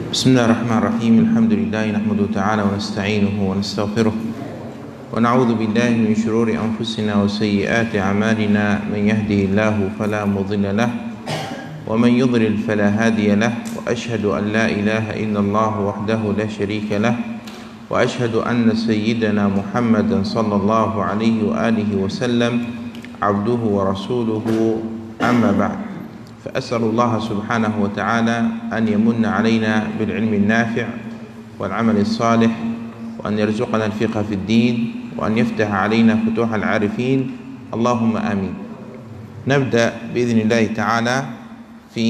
بسم الله الرحمن الرحيم. الحمد لله نحمده تعالى ونستعينه ونستغفره ونعوذ بالله من شرور أنفسنا وسيئات أعمالنا. من يهده الله فلا مضل له ومن يضلل فلا هادي له، وأشهد أن لا إله إلا الله وحده لا شريك له، وأشهد أن سيدنا محمدا صلى الله عليه وآله وسلم عبده ورسوله. أما بعد، فأسأل الله سبحانه وتعالى أن يمن علينا بالعلم النافع والعمل الصالح، وأن يرزقنا الفقه في الدين، وأن يفتح علينا فتوح العارفين، اللهم آمين. نبدأ بإذن الله تعالى في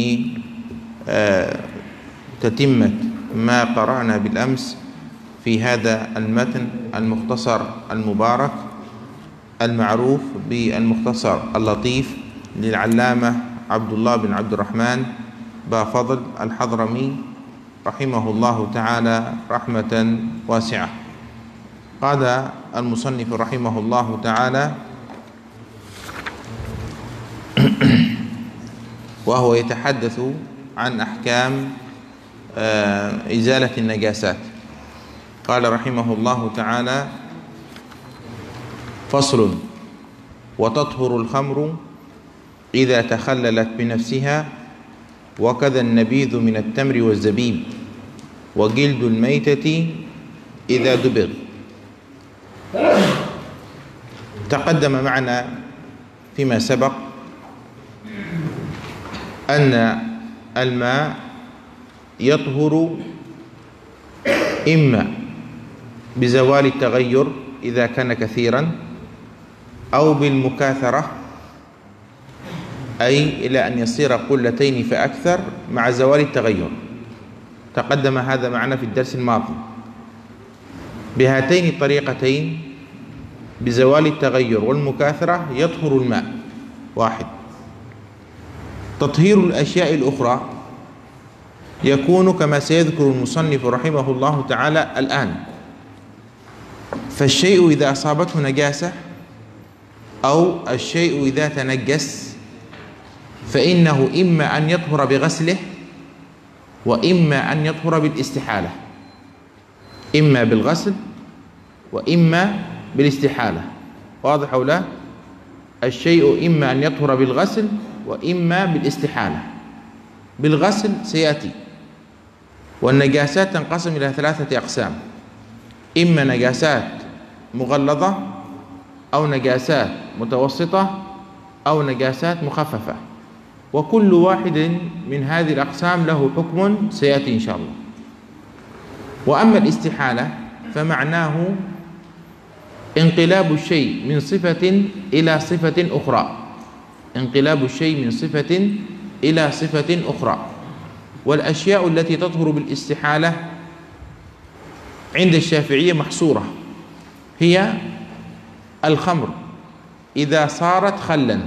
تتمة ما قرأنا بالأمس في هذا المتن المختصر المبارك المعروف بالمختصر اللطيف للعلامة عبد الله بن عبد الرحمن بافضل الحضرمي رحمه الله تعالى رحمة واسعة. قال المصنف رحمه الله تعالى وهو يتحدث عن أحكام إزالة النجاسات. قال رحمه الله تعالى: فصل: وتطهر الخمر إذا تخللت بنفسها، وكذا النبيذ من التمر والزبيب، وجلد الميتة إذا دبغ. تقدم معنا فيما سبق أن الماء يطهر إما بزوال التغير إذا كان كثيرا، أو بالمكاثرة، أي إلى أن يصير قلتين فأكثر مع زوال التغير. تقدم هذا معنا في الدرس الماضي. بهاتين الطريقتين، بزوال التغير والمكاثرة، يطهر الماء. واحد. تطهير الأشياء الأخرى يكون كما سيذكر المصنف رحمه الله تعالى الآن. فالشيء إذا أصابته نجاسة أو الشيء إذا تنجس فإنه إما أن يطهر بغسله، وإما أن يطهر بالاستحالة. إما بالغسل وإما بالاستحالة. واضح أو لا؟ الشيء إما أن يطهر بالغسل وإما بالاستحالة. بالغسل سيأتي. والنجاسات تنقسم إلى ثلاثة أقسام: إما نجاسات مغلظة، أو نجاسات متوسطة، أو نجاسات مخففة. وكل واحد من هذه الأقسام له حكم سيأتي إن شاء الله. وأما الاستحالة فمعناه انقلاب الشيء من صفة إلى صفة أخرى. انقلاب الشيء من صفة إلى صفة أخرى. والأشياء التي تطهر بالاستحالة عند الشافعية محصورة، هي الخمر إذا صارت خلا،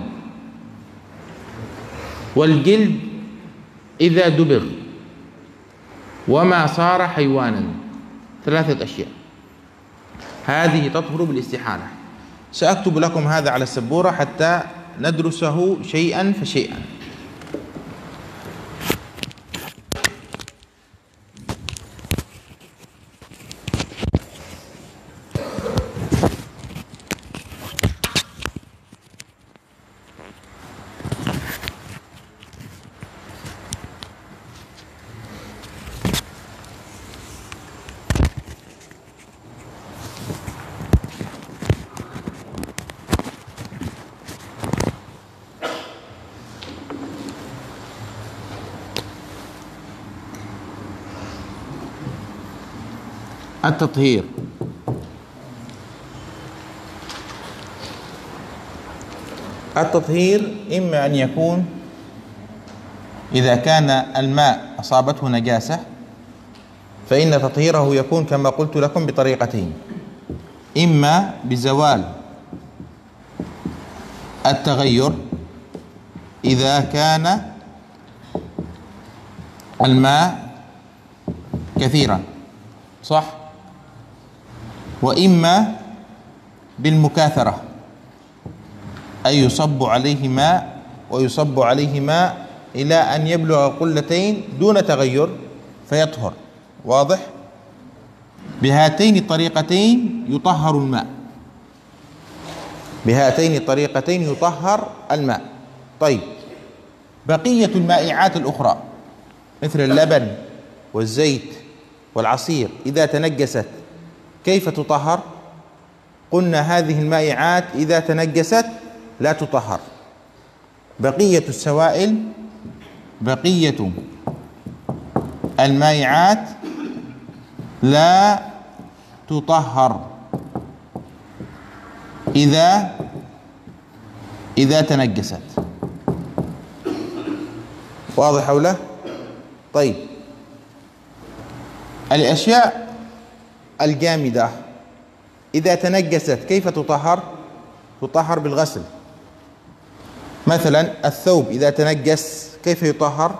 والجلد إذا دبغ، وما صار حيوانا. ثلاثة أشياء هذه تطهر بالاستحالة. سأكتب لكم هذا على السبورة حتى ندرسه شيئا فشيئا. التطهير. التطهير إما أن يكون إذا كان الماء أصابته نجاسة، فإن تطهيره يكون كما قلت لكم بطريقتين: إما بزوال التغير إذا كان الماء كثيرا، صح؟ وإما بالمكاثرة، أي يصب عليه ماء ويصب عليه ماء إلى أن يبلغ قلتين دون تغير فيطهر. واضح؟ بهاتين الطريقتين يطهر الماء، بهاتين الطريقتين يطهر الماء. طيب، بقية المائعات الأخرى مثل اللبن والزيت والعصير إذا تنجست كيف تطهر؟ قلنا هذه المائعات إذا تنجست لا تطهر. بقية السوائل، بقية المائعات لا تطهر إذا تنجست. واضح أو لا؟ طيب، الأشياء الجامدة إذا تنجست كيف تطهر؟ تطهر بالغسل. مثلا الثوب إذا تنجس كيف يطهر؟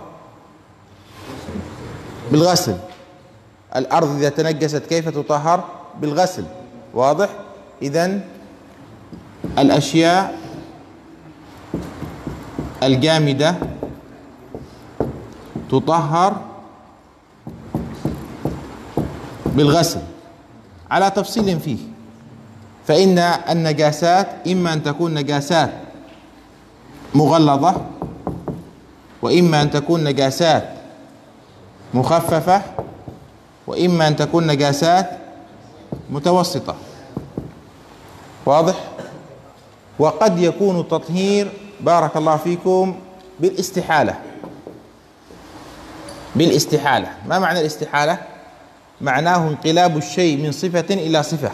بالغسل. الأرض إذا تنجست كيف تطهر؟ بالغسل. واضح؟ إذن الأشياء الجامدة تطهر بالغسل على تفصيل فيه، فإن النجاسات إما أن تكون نجاسات مغلظة، وإما أن تكون نجاسات مخففة، وإما أن تكون نجاسات متوسطة. واضح؟ وقد يكون التطهير بارك الله فيكم بالاستحالة. بالاستحالة. ما معنى الاستحالة؟ معناه انقلاب الشيء من صفة إلى صفة.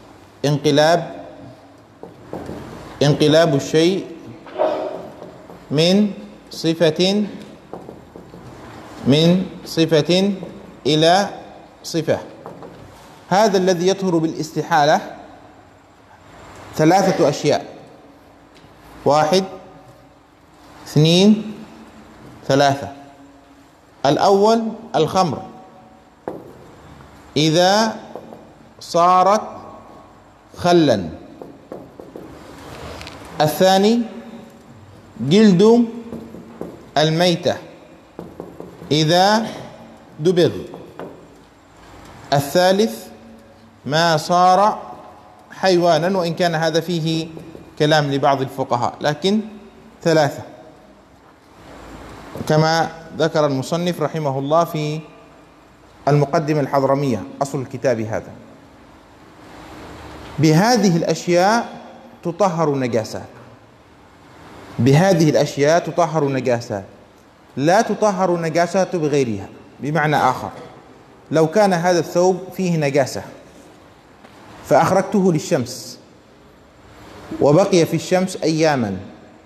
انقلاب الشيء من صفة إلى صفة. هذا الذي يطهر بالاستحالة 3 أشياء: 1 2 3. الأول الخمر إذا صارت خلا. الثاني جلد الميتة إذا دبغ. الثالث ما صار حيوانا، وإن كان هذا فيه كلام لبعض الفقهاء، لكن 3 كما ذكر المصنف رحمه الله في المقدمة الحضرمية أصل الكتاب هذا. بهذه الأشياء تطهر النجاسات، بهذه الأشياء تطهر النجاسات، لا تطهر النجاسات بغيرها. بمعنى آخر، لو كان هذا الثوب فيه نجاسة فأخرجته للشمس وبقي في الشمس أياما،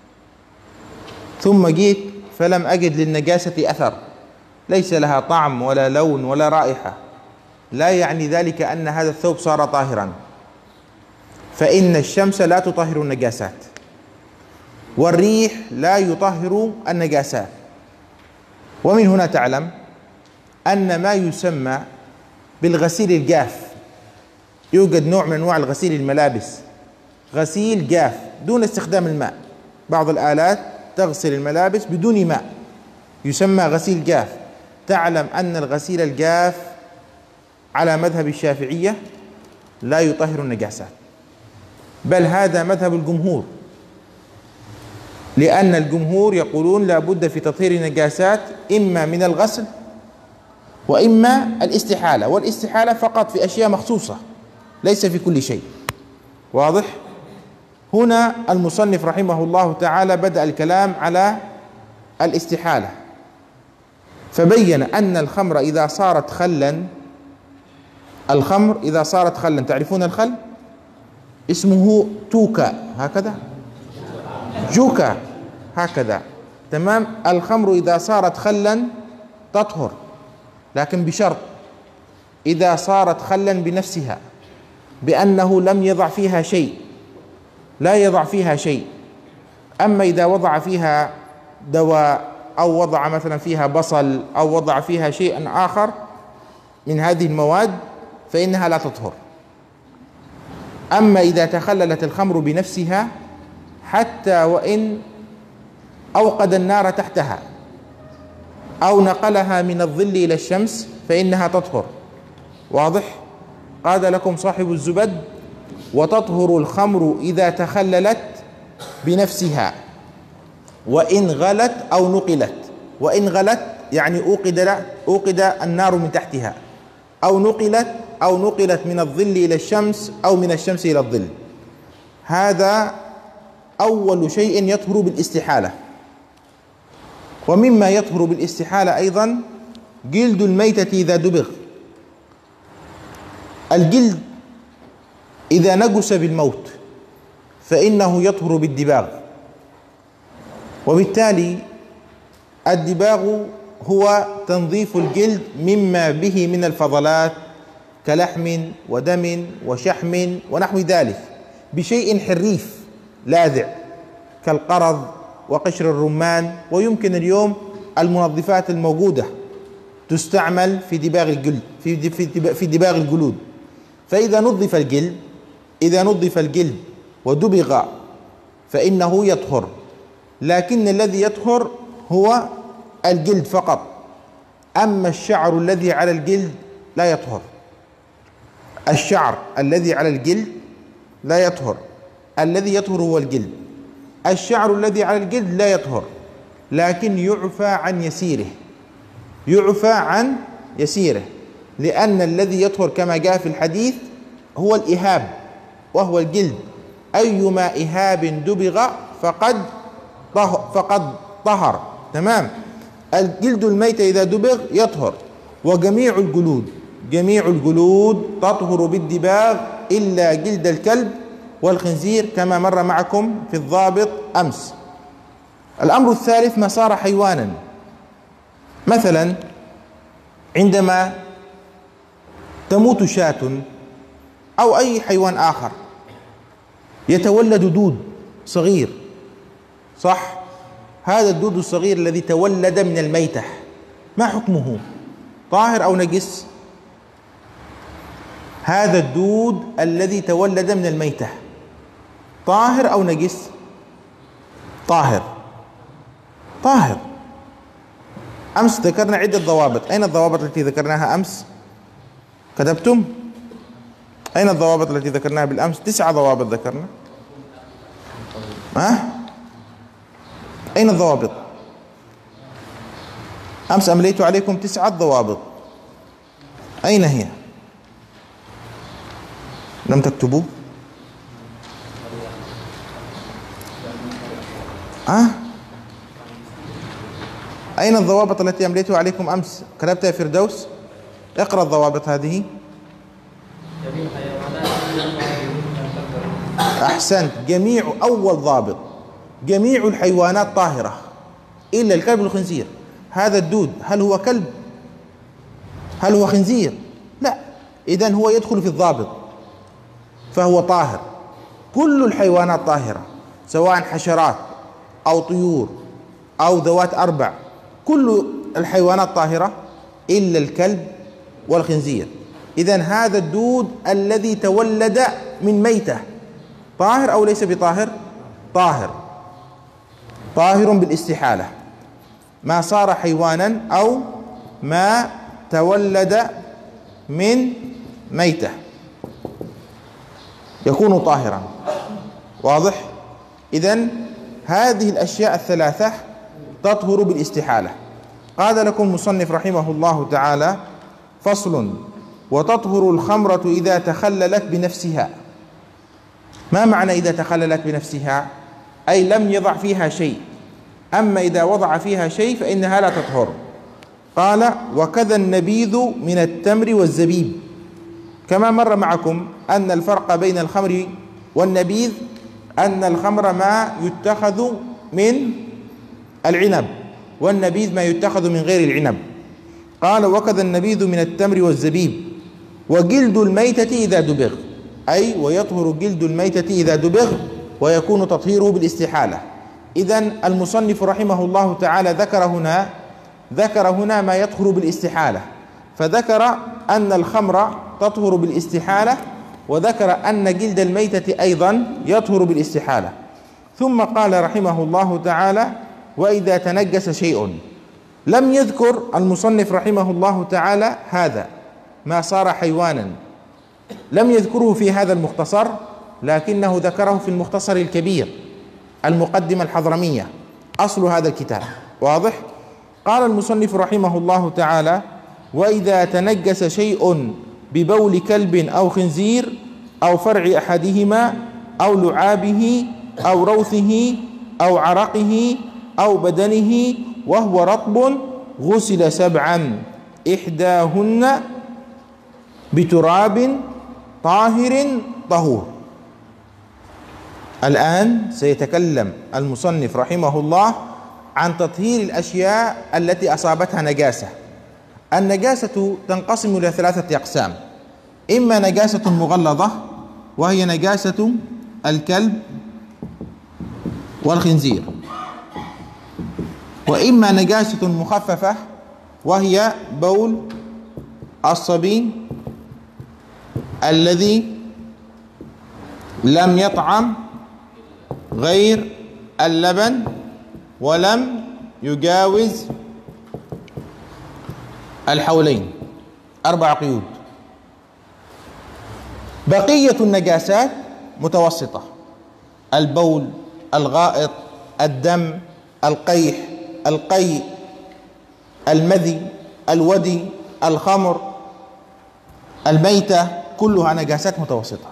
ثم جيت فلم أجد للنجاسة أثر، ليس لها طعم ولا لون ولا رائحة، لا يعني ذلك أن هذا الثوب صار طاهرا، فإن الشمس لا تطهر النجاسات، والريح لا يطهر النجاسات. ومن هنا تعلم أن ما يسمى بالغسيل الجاف، يوجد نوع من أنواع الغسيل الملابس، غسيل جاف دون استخدام الماء. بعض الآلات تغسل الملابس بدون ماء، يسمى غسيل جاف. تعلم أن الغسيل الجاف على مذهب الشافعية لا يطهر النجاسات، بل هذا مذهب الجمهور، لأن الجمهور يقولون لا بد في تطهير النجاسات إما من الغسل وإما الاستحالة، والاستحالة فقط في أشياء مخصوصة ليس في كل شيء. واضح؟ هنا المصنف رحمه الله تعالى بدأ الكلام على الاستحالة، فبين أن الخمر إذا صارت خلا، الخمر إذا صارت خلا، تعرفون الخل اسمه توكا هكذا، جوكا هكذا، تمام. الخمر إذا صارت خلا تطهر، لكن بشرط إذا صارت خلا بنفسها، بأنه لم يضع فيها شيء، لا يضع فيها شيء. أما إذا وضع فيها دواء أو وضع مثلا فيها بصل أو وضع فيها شيئا آخر من هذه المواد فإنها لا تطهر. أما إذا تخللت الخمر بنفسها حتى وإن أوقد النار تحتها أو نقلها من الظل إلى الشمس فإنها تطهر. واضح؟ قال لكم صاحب الزبد: وتطهر الخمر إذا تخللت بنفسها وإن غلت أو نقلت. وإن غلت يعني أوقد النار من تحتها، أو نقلت من الظل إلى الشمس أو من الشمس إلى الظل. هذا أول شيء يطهر بالاستحالة. ومما يطهر بالاستحالة أيضا جلد الميتة إذا دبغ. الجلد إذا نجس بالموت فإنه يطهر بالدباغ، وبالتالي الدباغ هو تنظيف الجلد مما به من الفضلات كلحم ودم وشحم ونحو ذلك بشيء حريف لاذع كالقرض وقشر الرمان. ويمكن اليوم المنظفات الموجودة تستعمل في دباغ الجلد في دباغ الجلود. فإذا نظف الجلد ودبغ فإنه يطهر، لكن الذي يطهر هو الجلد فقط، أما الشعر الذي على الجلد لا يطهر. الشعر الذي على الجلد لا يطهر، الذي يطهر هو الجلد. الشعر الذي على الجلد لا يطهر، لكن يعفى عن يسيره، لأن الذي يطهر كما جاء في الحديث هو الإهاب وهو الجلد. أيما إهاب دبغ فقد طهر. تمام. الجلد الميت إذا دبغ يطهر. وجميع الجلود تطهر بالدباغ إلا جلد الكلب والخنزير كما مر معكم في الضابط أمس. الأمر الثالث ما صار حيوانا. مثلا عندما تموت شاة أو أي حيوان آخر يتولد دود صغير، صح؟ هذا الدود الصغير الذي تولد من الميتة ما حكمه؟ طاهر أو نجس؟ هذا الدود الذي تولد من الميتة طاهر أو نجس؟ طاهر. أمس ذكرنا عدة ضوابط. أين الضوابط التي ذكرناها أمس؟ كتبتم؟ أين الضوابط التي ذكرناها بالأمس؟ 9 ضوابط ذكرنا. أين الضوابط؟ أمس أمليت عليكم 9 ضوابط، أين هي؟ لم تكتبوا؟ أين الضوابط التي أمليتها عليكم أمس؟ كتبتها يا فردوس؟ اقرأ الضوابط هذه. أحسنت. أول ضابط: جميع الحيوانات طاهرة إلا الكلب والخنزير. هذا الدود هل هو كلب؟ هل هو خنزير؟ لا، إذن هو يدخل في الضابط فهو طاهر. كل الحيوانات طاهرة سواء حشرات أو طيور أو ذوات أربع، كل الحيوانات طاهرة إلا الكلب والخنزير. إذن هذا الدود الذي تولد من ميتة طاهر أو ليس بطاهر؟ طاهر بالاستحالة. ما صار حيوانا أو ما تولد من ميتة يكون طاهرا. واضح؟ إذن هذه الأشياء الثلاثة تطهر بالاستحالة. قال لكم المصنف رحمه الله تعالى: فصل: وتطهر الخمرة إذا تخللت بنفسها. ما معنى إذا تخللت بنفسها؟ أي لم يضع فيها شيء. أما إذا وضع فيها شيء فإنها لا تطهر. قال: وكذا النبيذ من التمر والزبيب. كما مر معكم أن الفرق بين الخمر والنبيذ أن الخمر ما يتخذ من العنب، والنبيذ ما يتخذ من غير العنب. قال: وكذا النبيذ من التمر والزبيب. وجلد الميتة إذا دبغ، أي ويطهر جلد الميتة إذا دبغ ويكون تطهيره بالاستحالة. إذن المصنف رحمه الله تعالى ذكر هنا ما يطهر بالاستحالة، فذكر أن الخمر تطهر بالاستحالة، وذكر أن جلد الميتة أيضا يطهر بالاستحالة. ثم قال رحمه الله تعالى: وإذا تنجس شيء. لم يذكر المصنف رحمه الله تعالى هذا ما صار حيوانا، لم يذكره في هذا المختصر، لكنه ذكره في المختصر الكبير المقدمة الحضرمية أصل هذا الكتاب. واضح؟ قال المصنف رحمه الله تعالى: وإذا تنجس شيء ببول كلب أو خنزير أو فرع أحدهما أو لعابه أو روثه أو عرقه أو بدنه وهو رطب غسل 7 إحداهن بتراب طاهر طهور. الآن سيتكلم المصنف رحمه الله عن تطهير الأشياء التي أصابتها نجاسة. النجاسة تنقسم إلى 3 أقسام: إما نجاسة مغلظة وهي نجاسة الكلب والخنزير، وإما نجاسة مخففة وهي بول الصبي الذي لم يطعم غير اللبن ولم يجاوز الحولين 4 قيود. بقية النجاسات متوسطة: البول، الغائط، الدم، القيح، القيء، المذي، الودي، الخمر، الميتة، كلها نجاسات متوسطة.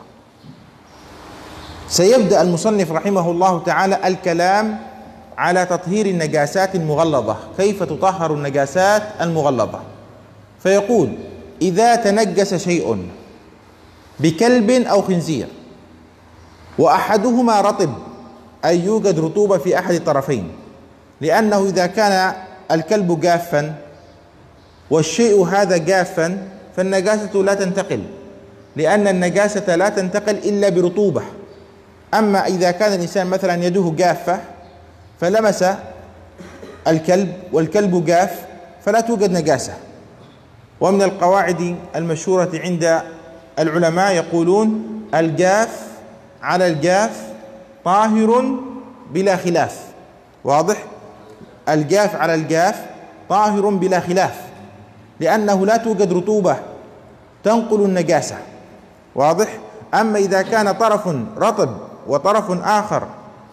سيبدأ المصنف رحمه الله تعالى الكلام على تطهير النجاسات المغلظة، كيف تطهر النجاسات المغلظة. فيقول: إذا تنجس شيء بكلب أو خنزير وأحدهما رطب، أي يوجد رطوبة في أحد الطرفين، لأنه إذا كان الكلب جافا والشيء هذا جافا فالنجاسة لا تنتقل، لأن النجاسة لا تنتقل إلا برطوبة. أما إذا كان الإنسان مثلا يده جافة فلمس الكلب والكلب جاف فلا توجد نجاسة. ومن القواعد المشهورة عند العلماء يقولون: الجاف على الجاف طاهر بلا خلاف. واضح؟ الجاف على الجاف طاهر بلا خلاف، لأنه لا توجد رطوبة تنقل النجاسة. واضح؟ أما إذا كان طرف رطب وطرف آخر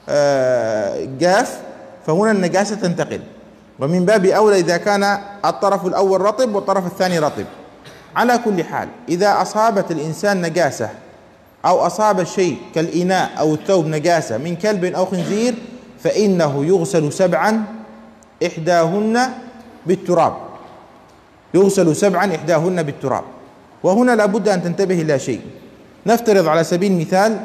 جاف فهنا النجاسة تنتقل، ومن باب أولى إذا كان الطرف الأول رطب والطرف الثاني رطب. على كل حال، إذا أصابت الإنسان نجاسة أو أصاب الشيء كالإناء أو الثوب نجاسة من كلب أو خنزير فإنه يغسل 7 إحداهن بالتراب. يغسل 7 إحداهن بالتراب. وهنا لابد أن تنتبه إلى شيء. نفترض على سبيل المثال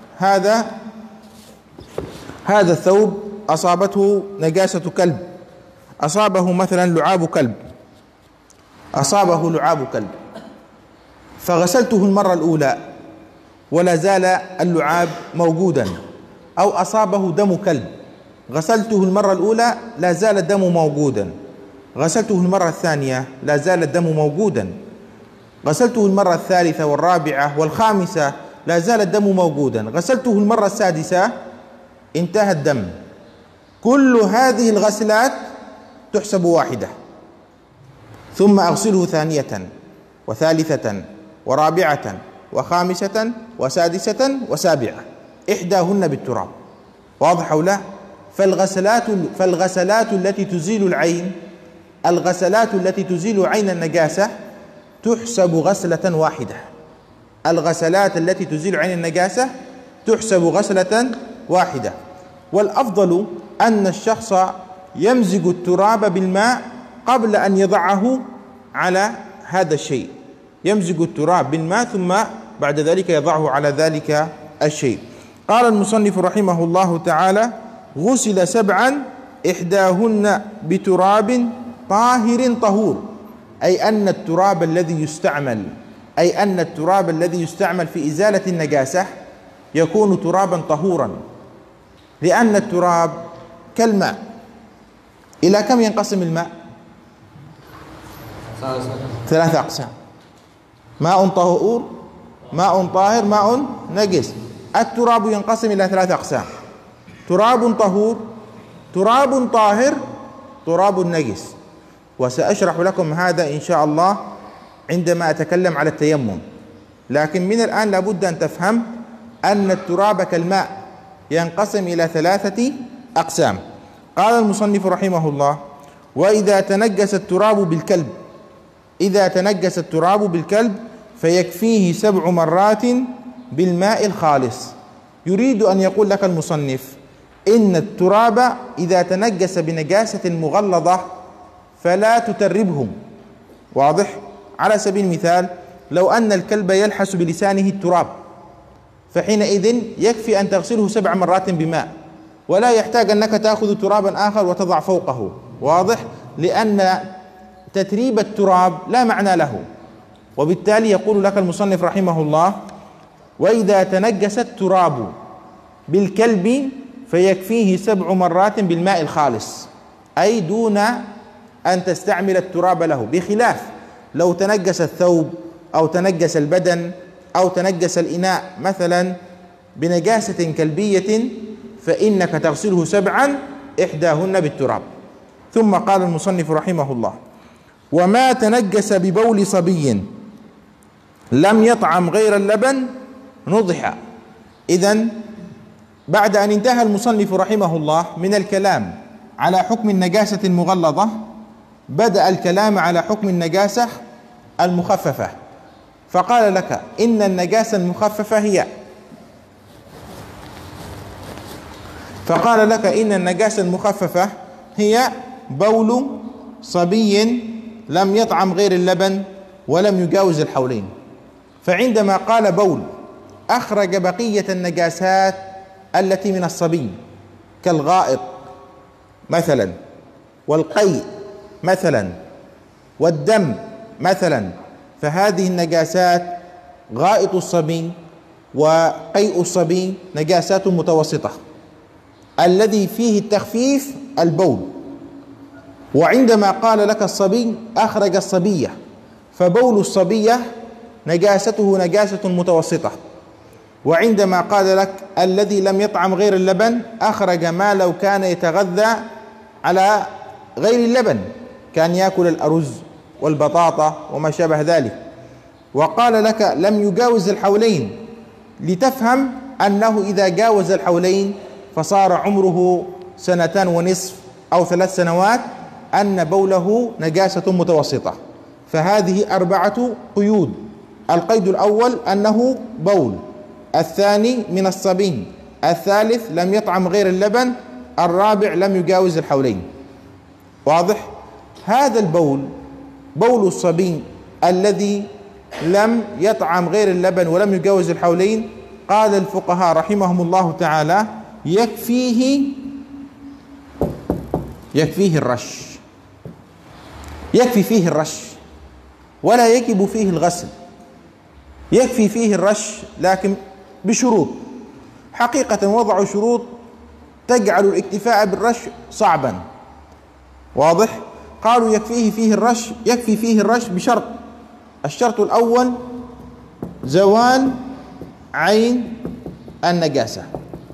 هذا الثوب أصابته نجاسة كلب، أصابه مثلا لعاب كلب، أصابه لعاب كلب، فغسلته المرة الأولى ولا زال اللعاب موجودا، أو أصابه دم كلب، غسلته المرة الأولى لا زال الدم موجودا، غسلته المرة الثانية لا زال الدم موجودا، غسلته المرة الثالثة والرابعة والخامسة لا زال الدم موجودا، غسلته المرة السادسة انتهى الدم. كل هذه الغسلات تحسب واحدة، ثم أغسله 2 وثالثة ورابعة وخامسة وسادسة وسابعة، إحداهن بالتراب. واضح أو لا؟ فالغسلات التي تزيل العين، الغسلات التي تزيل عين النجاسة تحسب غسلة واحدة. الغسلات التي تزيل عين النجاسة تحسب غسلة واحدة. والأفضل أن الشخص يمزج التراب بالماء قبل أن يضعه على هذا الشيء، يمزج التراب بالماء ثم بعد ذلك يضعه على ذلك الشيء. قال المصنف رحمه الله تعالى: غسل 7 إحداهن بتراب طاهر طهور، أي أن التراب الذي يستعمل في إزالة النجاسة يكون ترابا طهورا، لأن التراب كالماء. إلى كم ينقسم الماء؟ 3 أقسام: ماء طهور، ماء طاهر، ماء نجس. التراب ينقسم إلى 3 أقسام: تراب طهور، تراب طاهر، تراب نجس. وسأشرح لكم هذا إن شاء الله عندما أتكلم على التيمم. لكن من الآن لابد أن تفهم أن التراب كالماء ينقسم إلى 3 أقسام. قال المصنف رحمه الله: وإذا تنجس التراب بالكلب، إذا تنجس التراب بالكلب فيكفيه 7 مرات بالماء الخالص. يريد أن يقول لك المصنف إن التراب إذا تنجس بنجاسة مغلظة فلا تتربه. واضح؟ على سبيل المثال لو أن الكلب يلحس بلسانه التراب فحينئذ يكفي أن تغسله 7 مرات بماء، ولا يحتاج أنك تأخذ ترابا آخر وتضع فوقه. واضح؟ لأن تتريب التراب لا معنى له. وبالتالي يقول لك المصنف رحمه الله: وإذا تنجس التراب بالكلب فيكفيه 7 مرات بالماء الخالص، أي دون أن تستعمل التراب له، بخلاف لو تنجس الثوب أو تنجس البدن أو تنجس الإناء مثلا بنجاسة كلبية فإنك تغسله 7 إحداهن بالتراب. ثم قال المصنف رحمه الله: وما تنجس ببول صبي لم يطعم غير اللبن نضح. إذن بعد أن انتهى المصنف رحمه الله من الكلام على حكم النجاسة المغلظة بدأ الكلام على حكم النجاسة المخففة، فقال لك إن النجاسة المخففة هي، فقال لك إن النجاسة المخففة هي بول صبي لم يطعم غير اللبن ولم يجاوز الحولين. فعندما قال بول أخرج بقية النجاسات التي من الصبي كالغائط مثلا والقيء مثلا والدم مثلا، فهذه النجاسات غائط الصبي وقيء الصبي نجاسات متوسطة، الذي فيه التخفيف البول. وعندما قال لك الصبي أخرج الصبية، فبول الصبية نجاسته نجاسة متوسطة. وعندما قال لك الذي لم يطعم غير اللبن أخرج ما لو كان يتغذى على غير اللبن، كان يأكل الأرز والبطاطا وما شابه ذلك. وقال لك لم يجاوز الحولين، لتفهم أنه إذا جاوز الحولين فصار عمره 2.5 سنين أو 3 سنوات أن بوله نجاسة متوسطة. فهذه 4 قيود: القيد الأول أنه بول، الثاني من الصبي، الثالث لم يطعم غير اللبن، الرابع لم يجاوز الحولين. واضح؟ هذا البول بول الصبي الذي لم يطعم غير اللبن ولم يجاوز الحولين، قال الفقهاء رحمهم الله تعالى يكفيه الرش، يكفي فيه الرش ولا يجب فيه الغسل، يكفي فيه الرش لكن بشروط. حقيقة وضعوا شروط تجعل الاكتفاء بالرش صعبا. واضح؟ قالوا يكفي فيه الرش بشرط: الشرط الأول زوال عين النجاسة.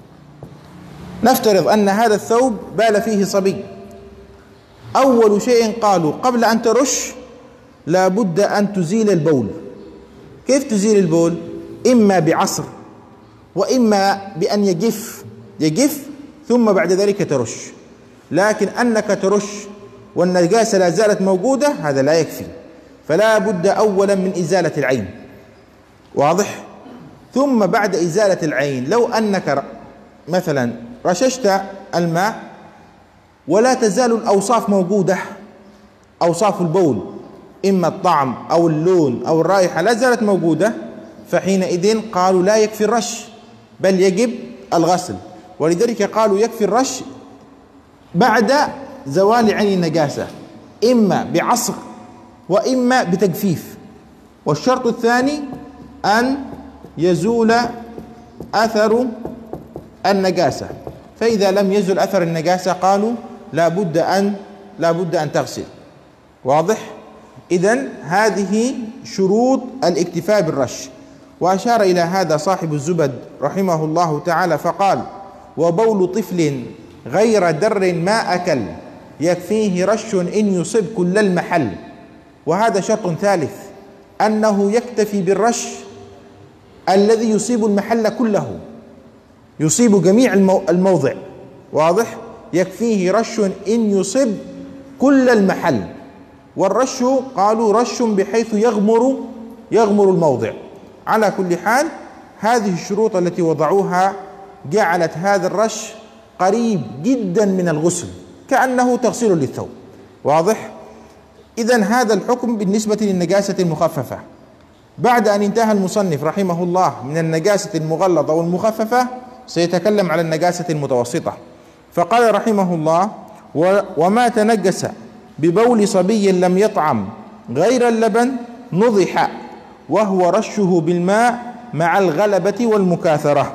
نفترض أن هذا الثوب بال فيه صبي، أول شيء قالوا قبل أن ترش لابد أن تزيل البول. كيف تزيل البول؟ إما بعصر وإما بأن يجف ثم بعد ذلك ترش. لكن أنك ترش والنجاسة لا زالت موجودة هذا لا يكفي، فلا بد أولا من إزالة العين. واضح؟ ثم بعد إزالة العين لو أنك مثلا رششت الماء ولا تزال الأوصاف موجودة، أوصاف البول إما الطعم أو اللون أو الرائحة لا زالت موجودة، فحينئذ قالوا لا يكفي الرش بل يجب الغسل. ولذلك قالوا يكفي الرش بعد زوال عين النجاسة، إما بعصر وإما بتجفيف. والشرط الثاني أن يزول أثر النجاسة، فإذا لم يزل أثر النجاسة قالوا لا بد أن تغسل. واضح؟ إذن هذه شروط الاكتفاء بالرش. وأشار إلى هذا صاحب الزبد رحمه الله تعالى فقال: وبول طفل غير در ما أكل يكفيه رش إن يصب كل المحل. وهذا شرط ثالث، أنه يكتفي بالرش الذي يصيب المحل كله، يصيب جميع الموضع. واضح؟ يكفيه رش إن يصب كل المحل. والرش قالوا رش بحيث يغمر الموضع. على كل حال هذه الشروط التي وضعوها جعلت هذا الرش قريب جدا من الغسل، كأنه تغسيل للثوب. واضح؟ إذن هذا الحكم بالنسبة للنجاسة المخففة. بعد أن انتهى المصنف رحمه الله من النجاسة المغلظة والمخففة، سيتكلم على النجاسة المتوسطة. فقال رحمه الله: وما تنجس ببول صبي لم يطعم غير اللبن نضح، وهو رشه بالماء مع الغلبة والمكاثرة.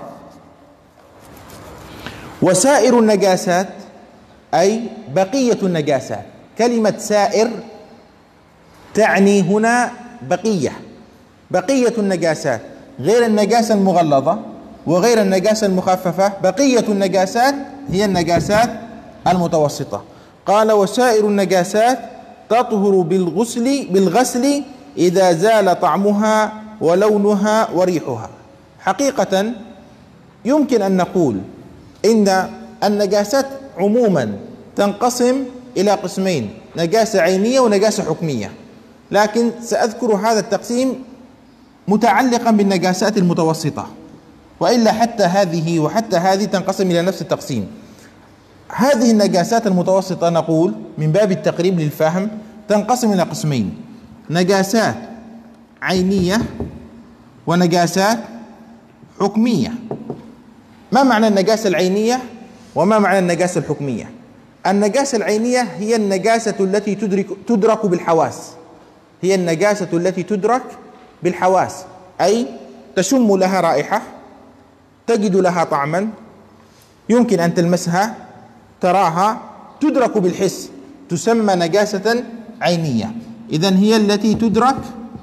وسائر النجاسات أي بقية النجاسات. كلمة سائر تعني هنا بقية النجاسات، غير النجاسة المغلظة وغير النجاسة المخففة. بقية النجاسات هي النجاسات المتوسطة. قال: وسائر النجاسات تطهر بالغسل إذا زال طعمها ولونها وريحها. حقيقة يمكن أن نقول إن النجاسات عموما تنقسم إلى قسمين: نجاسة عينية ونجاسة حكمية. لكن سأذكر هذا التقسيم متعلقا بالنجاسات المتوسطة، وإلا حتى هذه تنقسم إلى نفس التقسيم. هذه النجاسات المتوسطة نقول من باب التقريب للفهم تنقسم إلى قسمين: نجاسات عينية ونجاسات حكمية. ما معنى النجاسة العينية وما معنى النجاسة الحكمية؟ النجاسة العينية هي النجاسة التي تدرك بالحواس، هي النجاسة التي تدرك بالحواس، أي تشم لها رائحة، تجد لها طعما، يمكن أن تلمسها، تراها، تدرك بالحس، تسمى نجاسة عينية. إذن هي التي تدرك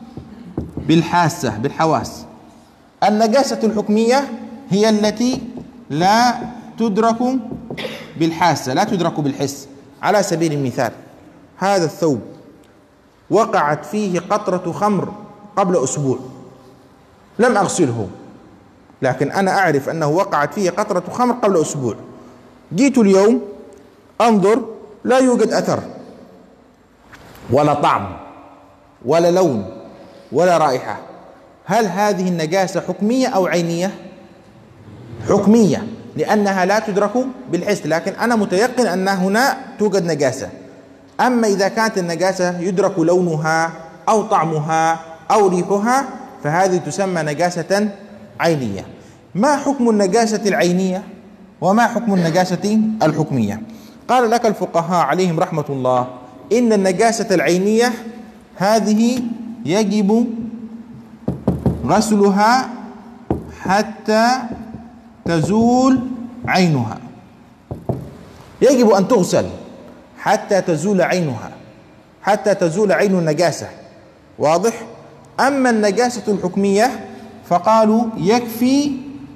بالحواس. النجاسة الحكمية هي التي لا تدرك بالحاسة، لا تدرك بالحس. على سبيل المثال: هذا الثوب وقعت فيه قطرة خمر قبل أسبوع، لم أغسله، لكن أنا أعرف أنه وقعت فيه قطرة خمر قبل أسبوع. جيت اليوم أنظر، لا يوجد أثر ولا طعم ولا لون ولا رائحة. هل هذه النجاسة حكمية أو عينية؟ حكمية، لأنها لا تدرك بالحس، لكن أنا متيقن أن هنا توجد نجاسة. أما إذا كانت النجاسة يدرك لونها أو طعمها أو ريحها فهذه تسمى نجاسة عينية. ما حكم النجاسة العينية وما حكم النجاسة الحكمية؟ قال لك الفقهاء عليهم رحمة الله: إن النجاسة العينية هذه يجب غسلها حتى تزول عينها، يجب أن تغسل حتى تزول عينها، حتى تزول عين النجاسة. واضح؟ أما النجاسة الحكمية فقالوا يكفي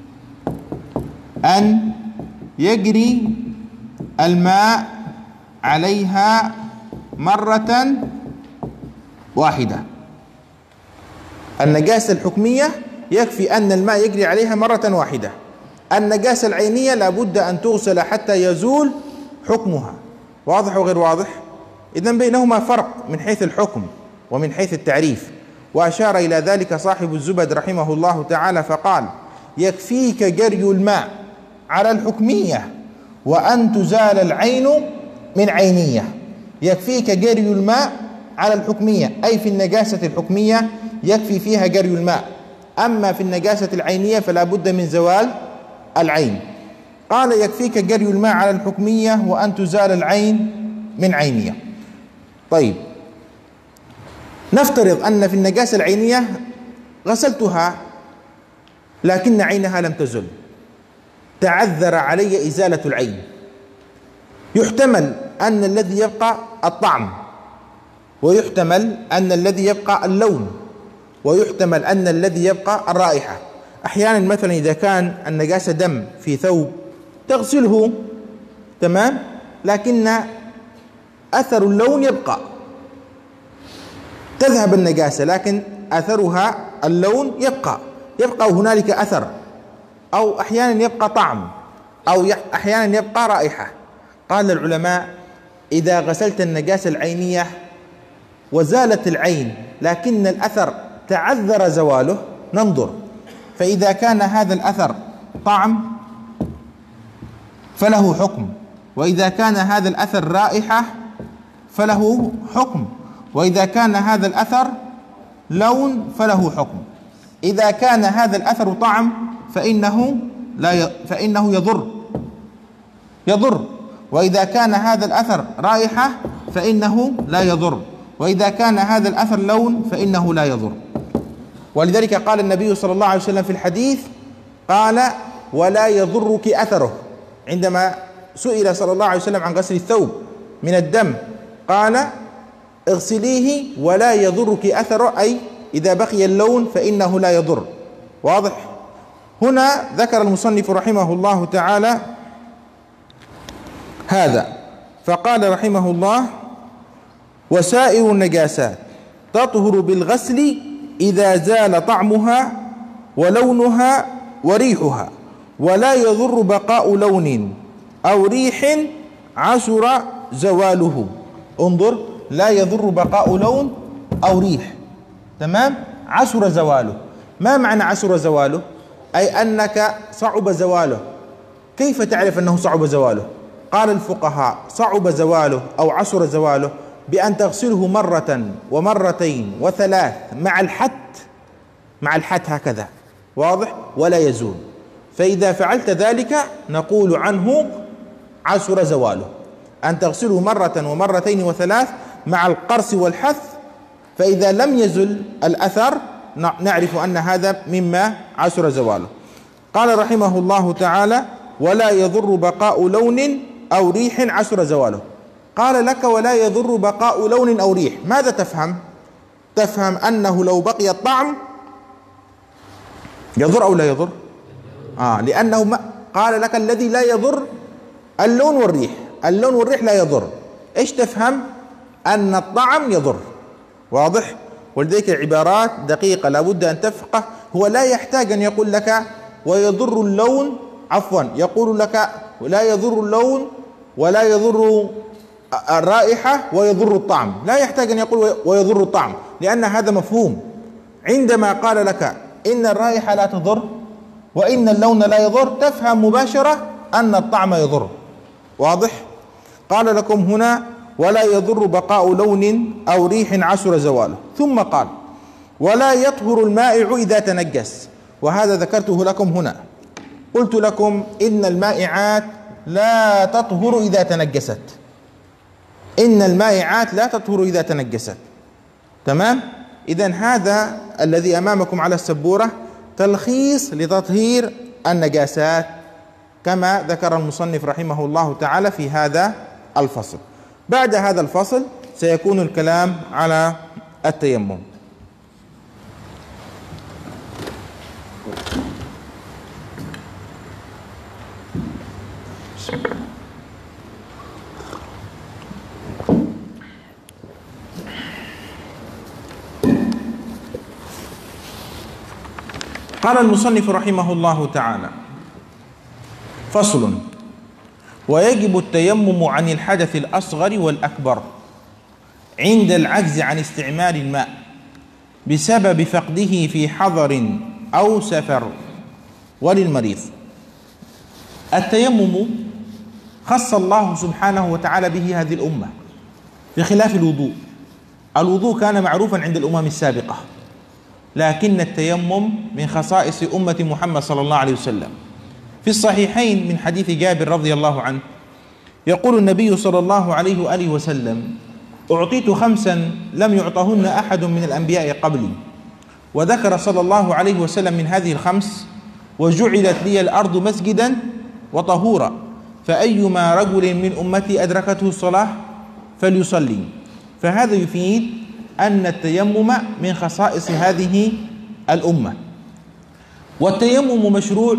أن يجري الماء عليها مرة واحدة. النجاسة الحكمية يكفي أن الماء يجري عليها مرة واحدة. النجاسة العينية لابد أن تغسل حتى يزول حكمها. واضح وغير واضح؟ إذن بينهما فرق من حيث الحكم ومن حيث التعريف. وأشار إلى ذلك صاحب الزبد رحمه الله تعالى فقال: يكفيك جري الماء على الحكمية وأن تزال العين من عينية. يكفيك جري الماء على الحكمية، أي في النجاسة الحكمية يكفي فيها جري الماء. أما في النجاسة العينية فلا بد من زوال العين. قال: يكفيك جري الماء على الحكمية وأن تزال العين من عينية. طيب، نفترض أن في النجاسة العينية غسلتها لكن عينها لم تزل، تعذر علي إزالة العين. يحتمل أن الذي يبقى الطعم، ويحتمل أن الذي يبقى اللون، ويحتمل أن الذي يبقى الرائحة. أحيانا مثلا إذا كان النجاسة دم في ثوب تغسله تمام، لكن أثر اللون يبقى، تذهب النجاسة لكن أثرها اللون يبقى هنالك أثر، أو أحيانا يبقى طعم، أو أحيانا يبقى رائحة. قال العلماء: إذا غسلت النجاسة العينية وزالت العين لكن الأثر تعذر زواله ننظر، فإذا كان هذا الأثر طعم فله حكم، وإذا كان هذا الأثر رائحة فله حكم، وإذا كان هذا الأثر لون فله حكم. إذا كان هذا الأثر طعم فإنه يضر، وإذا كان هذا الأثر رائحة فإنه لا يضر، وإذا كان هذا الأثر لون فإنه لا يضر. ولذلك قال النبي صلى الله عليه وسلم في الحديث، قال: ولا يضرك أثره. عندما سئل صلى الله عليه وسلم عن غسل الثوب من الدم قال: اغسليه ولا يضرك أثره، أي إذا بقي اللون فإنه لا يضر. واضح؟ هنا ذكر المصنف رحمه الله تعالى هذا، فقال رحمه الله: وسائر النجاسات تطهر بالغسل إذا زال طعمها ولونها وريحها، ولا يضر بقاء لون أو ريح عسر زواله. انظر، لا يضر بقاء لون أو ريح، تمام؟ عسر زواله. ما معنى عسر زواله؟ أي أنك صعب زواله. كيف تعرف أنه صعب زواله؟ قال الفقهاء: صعب زواله أو عسر زواله بأن تغسله مرة ومرتين وثلاث مع الحت هكذا، واضح؟ ولا يزول. فإذا فعلت ذلك نقول عنه عسر زواله. أن تغسله مرة ومرتين وثلاث مع القرص والحث، فإذا لم يزل الأثر نعرف أن هذا مما عسر زواله. قال رحمه الله تعالى: ولا يضر بقاء لون أو ريح عسر زواله. قال لك: ولا يضر بقاء لون أو ريح، ماذا تفهم؟ تفهم أنه لو بقي الطعم يضر أو لا يضر؟ لأنه قال لك الذي لا يضر اللون والريح، اللون والريح لا يضر. إيش تفهم؟ أن الطعم يضر. واضح؟ ولذلك العبارات دقيقة لابد أن تفقه. هو لا يحتاج أن يقول لك ويضر اللون، عفوا، يقول لك لا يضر اللون ولا يضر الرائحة ويضر الطعم، لا يحتاج أن يقول ويضر الطعم، لأن هذا مفهوم. عندما قال لك إن الرائحة لا تضر وإن اللون لا يضر، تفهم مباشرة أن الطعم يضر. واضح؟ قال لكم هنا: ولا يضر بقاء لون أو ريح عسر زواله. ثم قال: ولا يطهر المائع إذا تنجس. وهذا ذكرته لكم هنا، قلت لكم إن المائعات لا تطهر إذا تنجست، إن المائعات لا تطهر إذا تنجست، تمام؟ إذن هذا الذي أمامكم على السبورة تلخيص لتطهير النجاسات كما ذكر المصنف رحمه الله تعالى في هذا الفصل. بعد هذا الفصل سيكون الكلام على التيمم. قال المصنف رحمه الله تعالى: فصل: ويجب التيمم عن الحدث الأصغر والأكبر عند العجز عن استعمال الماء بسبب فقده في حضر أو سفر وللمريض. التيمم خص الله سبحانه وتعالى به هذه الأمة بخلاف الوضوء. الوضوء كان معروفا عند الأمم السابقة، لكن التيمم من خصائص أمة محمد صلى الله عليه وسلم. في الصحيحين من حديث جابر رضي الله عنه يقول النبي صلى الله عليه وآله وسلم: أعطيت 5 لم يعطهن أحد من الأنبياء قبلي. وذكر صلى الله عليه وسلم من هذه ال5: وجعلت لي الأرض مسجدا وطهورا، فأيما رجل من أمتي أدركته الصلاة فليصلي. فهذا يفيد أن التيمم من خصائص هذه الأمة. والتيمم مشروع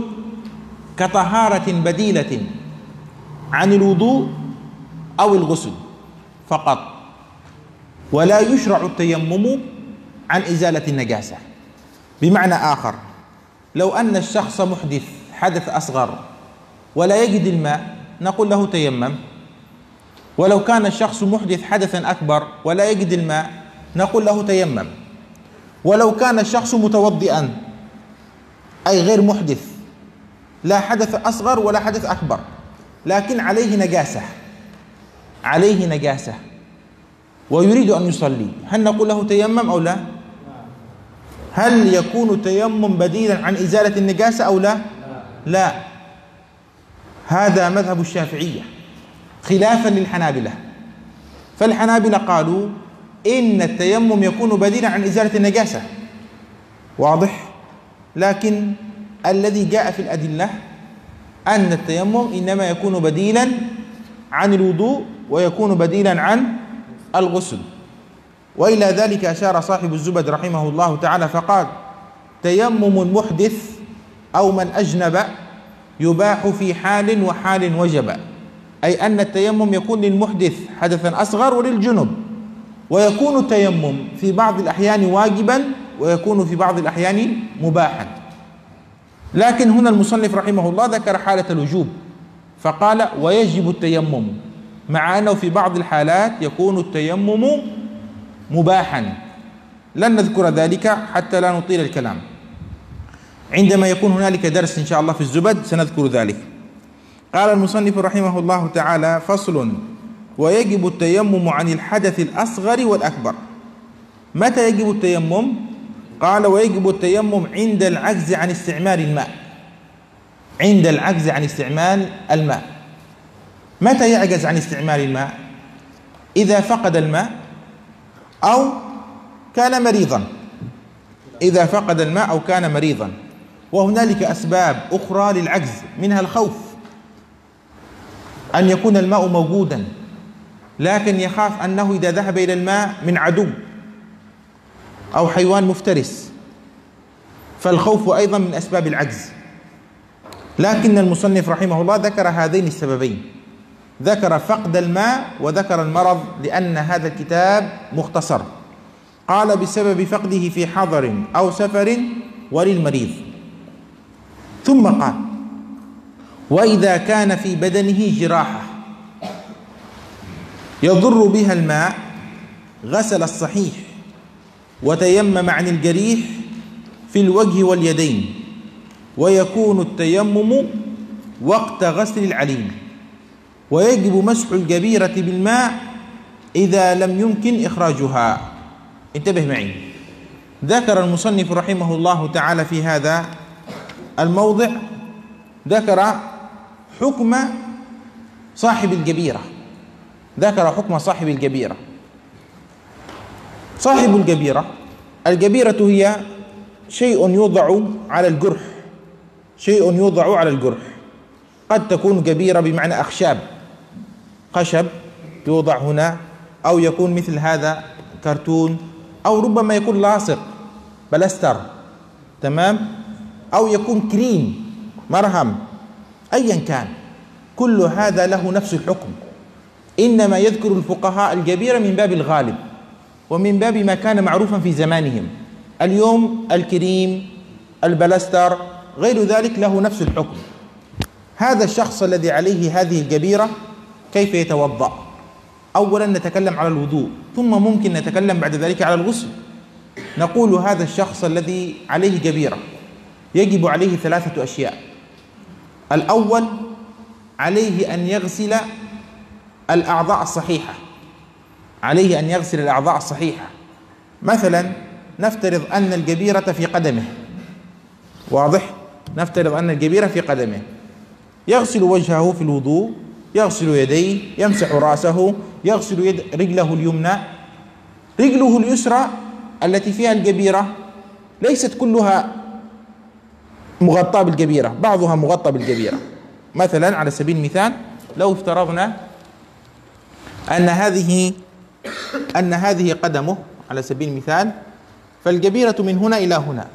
كطهارة بديلة عن الوضوء أو الغسل، فقط، ولا يشرع التيمم عن إزالة النجاسة. بمعنى آخر، لو أن الشخص محدث حدث أصغر ولا يجد الماء نقول له تيمم، ولو كان الشخص محدث حدثا أكبر ولا يجد الماء نقول له تيمم، ولو كان الشخص متوضئا أي غير محدث لا حدث أصغر ولا حدث أكبر لكن عليه نجاسة ويريد أن يصلي، هل نقول له تيمم أو لا؟ هل يكون التيمم بديلا عن إزالة النجاسة أو لا؟ لا. هذا مذهب الشافعية خلافا للحنابلة، فالحنابلة قالوا إن التيمم يكون بديلا عن إزالة النجاسة، واضح؟ لكن الذي جاء في الأدلة أن التيمم إنما يكون بديلا عن الوضوء ويكون بديلا عن الغسل. وإلى ذلك أشار صاحب الزبد رحمه الله تعالى فقال: تيمم المحدث أو من أجنب يباح في حال وحال وجب، أي أن التيمم يكون للمحدث حدثا أصغر وللجنب، ويكون التيمم في بعض الأحيان واجبا ويكون في بعض الأحيان مباحا. لكن هنا المصنف رحمه الله ذكر حالة الوجوب فقال: ويجب التيمم، مع أنه في بعض الحالات يكون التيمم مباحا. لن نذكر ذلك حتى لا نطيل الكلام، عندما يكون هنالك درس إن شاء الله في الزبد سنذكر ذلك. قال المصنف رحمه الله تعالى: فصل: ويجب التيمم عن الحدث الأصغر والأكبر. متى يجب التيمم؟ قال: ويجب التيمم عند العجز عن استعمال الماء. عند العجز عن استعمال الماء. متى يعجز عن استعمال الماء؟ إذا فقد الماء أو كان مريضا. إذا فقد الماء أو كان مريضا. وهنالك أسباب أخرى للعجز، منها الخوف، أن يكون الماء موجودا لكن يخاف أنه إذا ذهب إلى الماء من عدو أو حيوان مفترس، فالخوف أيضا من أسباب العجز. لكن المصنف رحمه الله ذكر هذين السببين، ذكر فقد الماء وذكر المرض، لأن هذا الكتاب مختصر. قال: بسبب فقده في حضر أو سفر وللمريض. ثم قال: وإذا كان في بدنه جراحة يضر بها الماء غسل الصحيح وتيمم عن الجريح في الوجه واليدين، ويكون التيمم وقت غسل العليل، ويجب مسح الجبيرة بالماء إذا لم يمكن إخراجها. انتبه معي، ذكر المصنف رحمه الله تعالى في هذا الموضع ذكر حكم صاحب الجبيرة. ذكر حكم صاحب الجبيرة. صاحب الجبيرة هي شيء يوضع على الجرح، شيء يوضع على الجرح. قد تكون جبيرة بمعنى أخشاب، خشب يوضع هنا، أو يكون مثل هذا كرتون، أو ربما يكون لاصق بلاستر، تمام، أو يكون كريم مرهم، أيا كان، كل هذا له نفس الحكم. إنما يذكر الفقهاء الجبيرة من باب الغالب ومن باب ما كان معروفا في زمانهم. اليوم الكريم، البلاستر، غير ذلك له نفس الحكم. هذا الشخص الذي عليه هذه الجبيرة كيف يتوضأ؟ أولا نتكلم على الوضوء، ثم ممكن نتكلم بعد ذلك على الغسل. نقول هذا الشخص الذي عليه جبيرة يجب عليه 3 أشياء. الأول، عليه أن يغسل الأعضاء الصحيحة. عليه أن يغسل الأعضاء الصحيحة. مثلا نفترض أن الجبيرة في قدمه، واضح؟ نفترض أن الجبيرة في قدمه، يغسل وجهه في الوضوء، يغسل يديه، يمسح رأسه، يغسل رجله اليمنى. رجله اليسرى التي فيها الجبيرة ليست كلها مغطاة بالجبيرة، بعضها مغطى بالجبيرة. مثلا على سبيل المثال لو افترضنا أن هذه قدمه على سبيل المثال، فالجبيرة من هنا إلى هنا،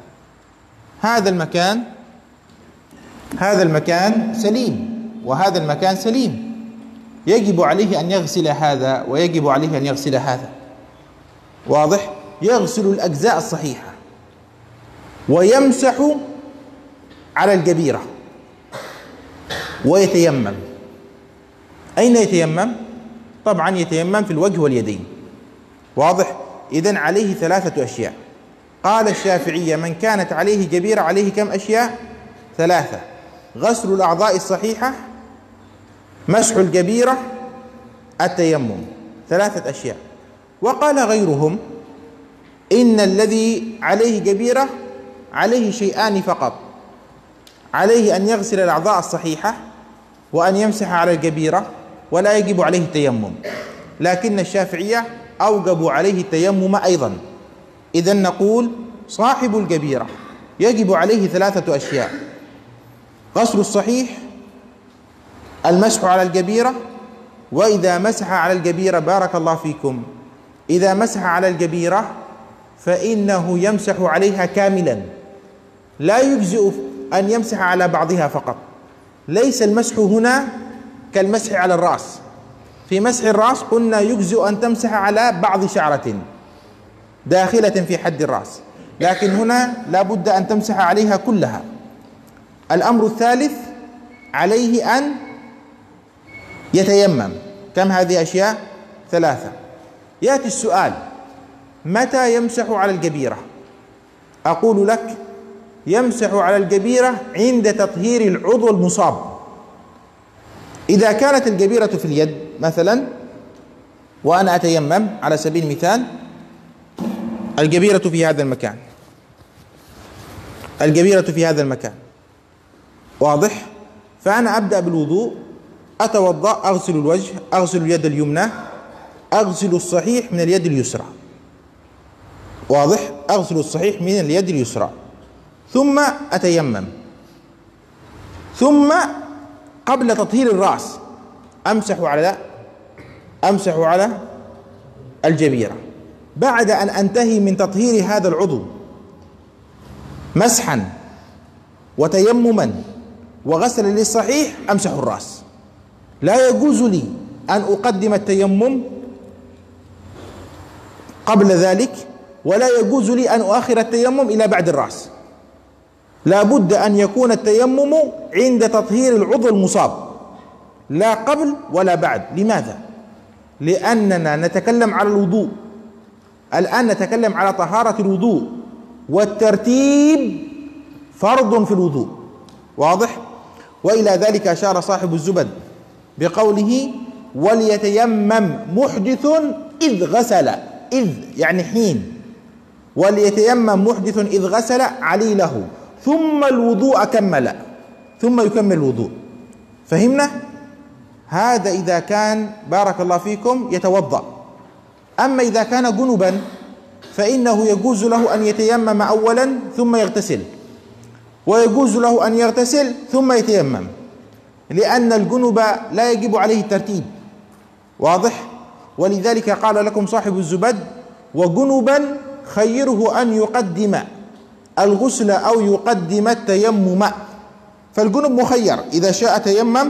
هذا المكان سليم وهذا المكان سليم، يجب عليه أن يغسل هذا ويجب عليه أن يغسل هذا. واضح؟ يغسل الأجزاء الصحيحة ويمسح على الجبيرة ويتيمم. أين يتيمم؟ طبعا يتيمم في الوجه واليدين. واضح؟ إذن عليه 3 أشياء. قال الشافعية من كانت عليه جبيرة عليه كم أشياء؟ 3: غسل الأعضاء الصحيحة، مسح الجبيرة، التيمم. 3 أشياء. وقال غيرهم إن الذي عليه جبيرة عليه شيئان فقط: عليه أن يغسل الأعضاء الصحيحة وأن يمسح على الجبيرة، ولا يجب عليه التيمم. لكن الشافعية أوجبوا عليه التيمم أيضا. إذن نقول صاحب الجبيرة يجب عليه 3 أشياء: غسل الصحيح، المسح على الجبيرة، وإذا مسح على الجبيرة بارك الله فيكم، إذا مسح على الجبيرة فإنه يمسح عليها كاملا، لا يجزئ أن يمسح على بعضها فقط. ليس المسح هنا كالمسح على الرأس. في مسح الرأس قلنا يجزئ أن تمسح على بعض شعرة داخلة في حد الرأس، لكن هنا لا بد أن تمسح عليها كلها. الأمر الثالث عليه أن يتيمم. كم هذه أشياء؟ 3. يأتي السؤال: متى يمسح على الجبيرة؟ أقول لك يمسح على الجبيرة عند تطهير العضو المصاب. إذا كانت الجبيرة في اليد مثلا وأنا أتيمم على سبيل المثال، الجبيرة في هذا المكان، الجبيرة في هذا المكان، واضح؟ فأنا أبدأ بالوضوء، أتوضأ، أغسل الوجه، أغسل اليد اليمنى، أغسل الصحيح من اليد اليسرى، واضح؟ أغسل الصحيح من اليد اليسرى، ثم أتيمم، ثم قبل تطهير الرأس أمسح على الجبيرة. بعد أن أنتهي من تطهير هذا العضو مسحا وتيمما وغسلا للصحيح أمسح الرأس. لا يجوز لي أن أقدم التيمم قبل ذلك، ولا يجوز لي أن أؤخر التيمم إلى بعد الرأس. لا بد أن يكون التيمم عند تطهير العضو المصاب، لا قبل ولا بعد. لماذا؟ لأننا نتكلم على الوضوء الآن، نتكلم على طهارة الوضوء، والترتيب فرض في الوضوء، واضح؟ وإلى ذلك أشار صاحب الزبد بقوله: وليتيمم محدث إذ غسل، إذ يعني حين، وليتيمم محدث إذ غسل عليله ثم الوضوء كمل، ثم يكمل الوضوء. فهمنا؟ هذا إذا كان بارك الله فيكم يتوضأ. أما إذا كان جنبا فإنه يجوز له أن يتيمم أولا ثم يغتسل، ويجوز له أن يغتسل ثم يتيمم، لأن الجنب لا يجب عليه الترتيب، واضح؟ ولذلك قال لكم صاحب الزبد: وجنبا خيره أن يقدم الغسل أو يقدم التيمم. فالجنب مخير، إذا شاء تيمم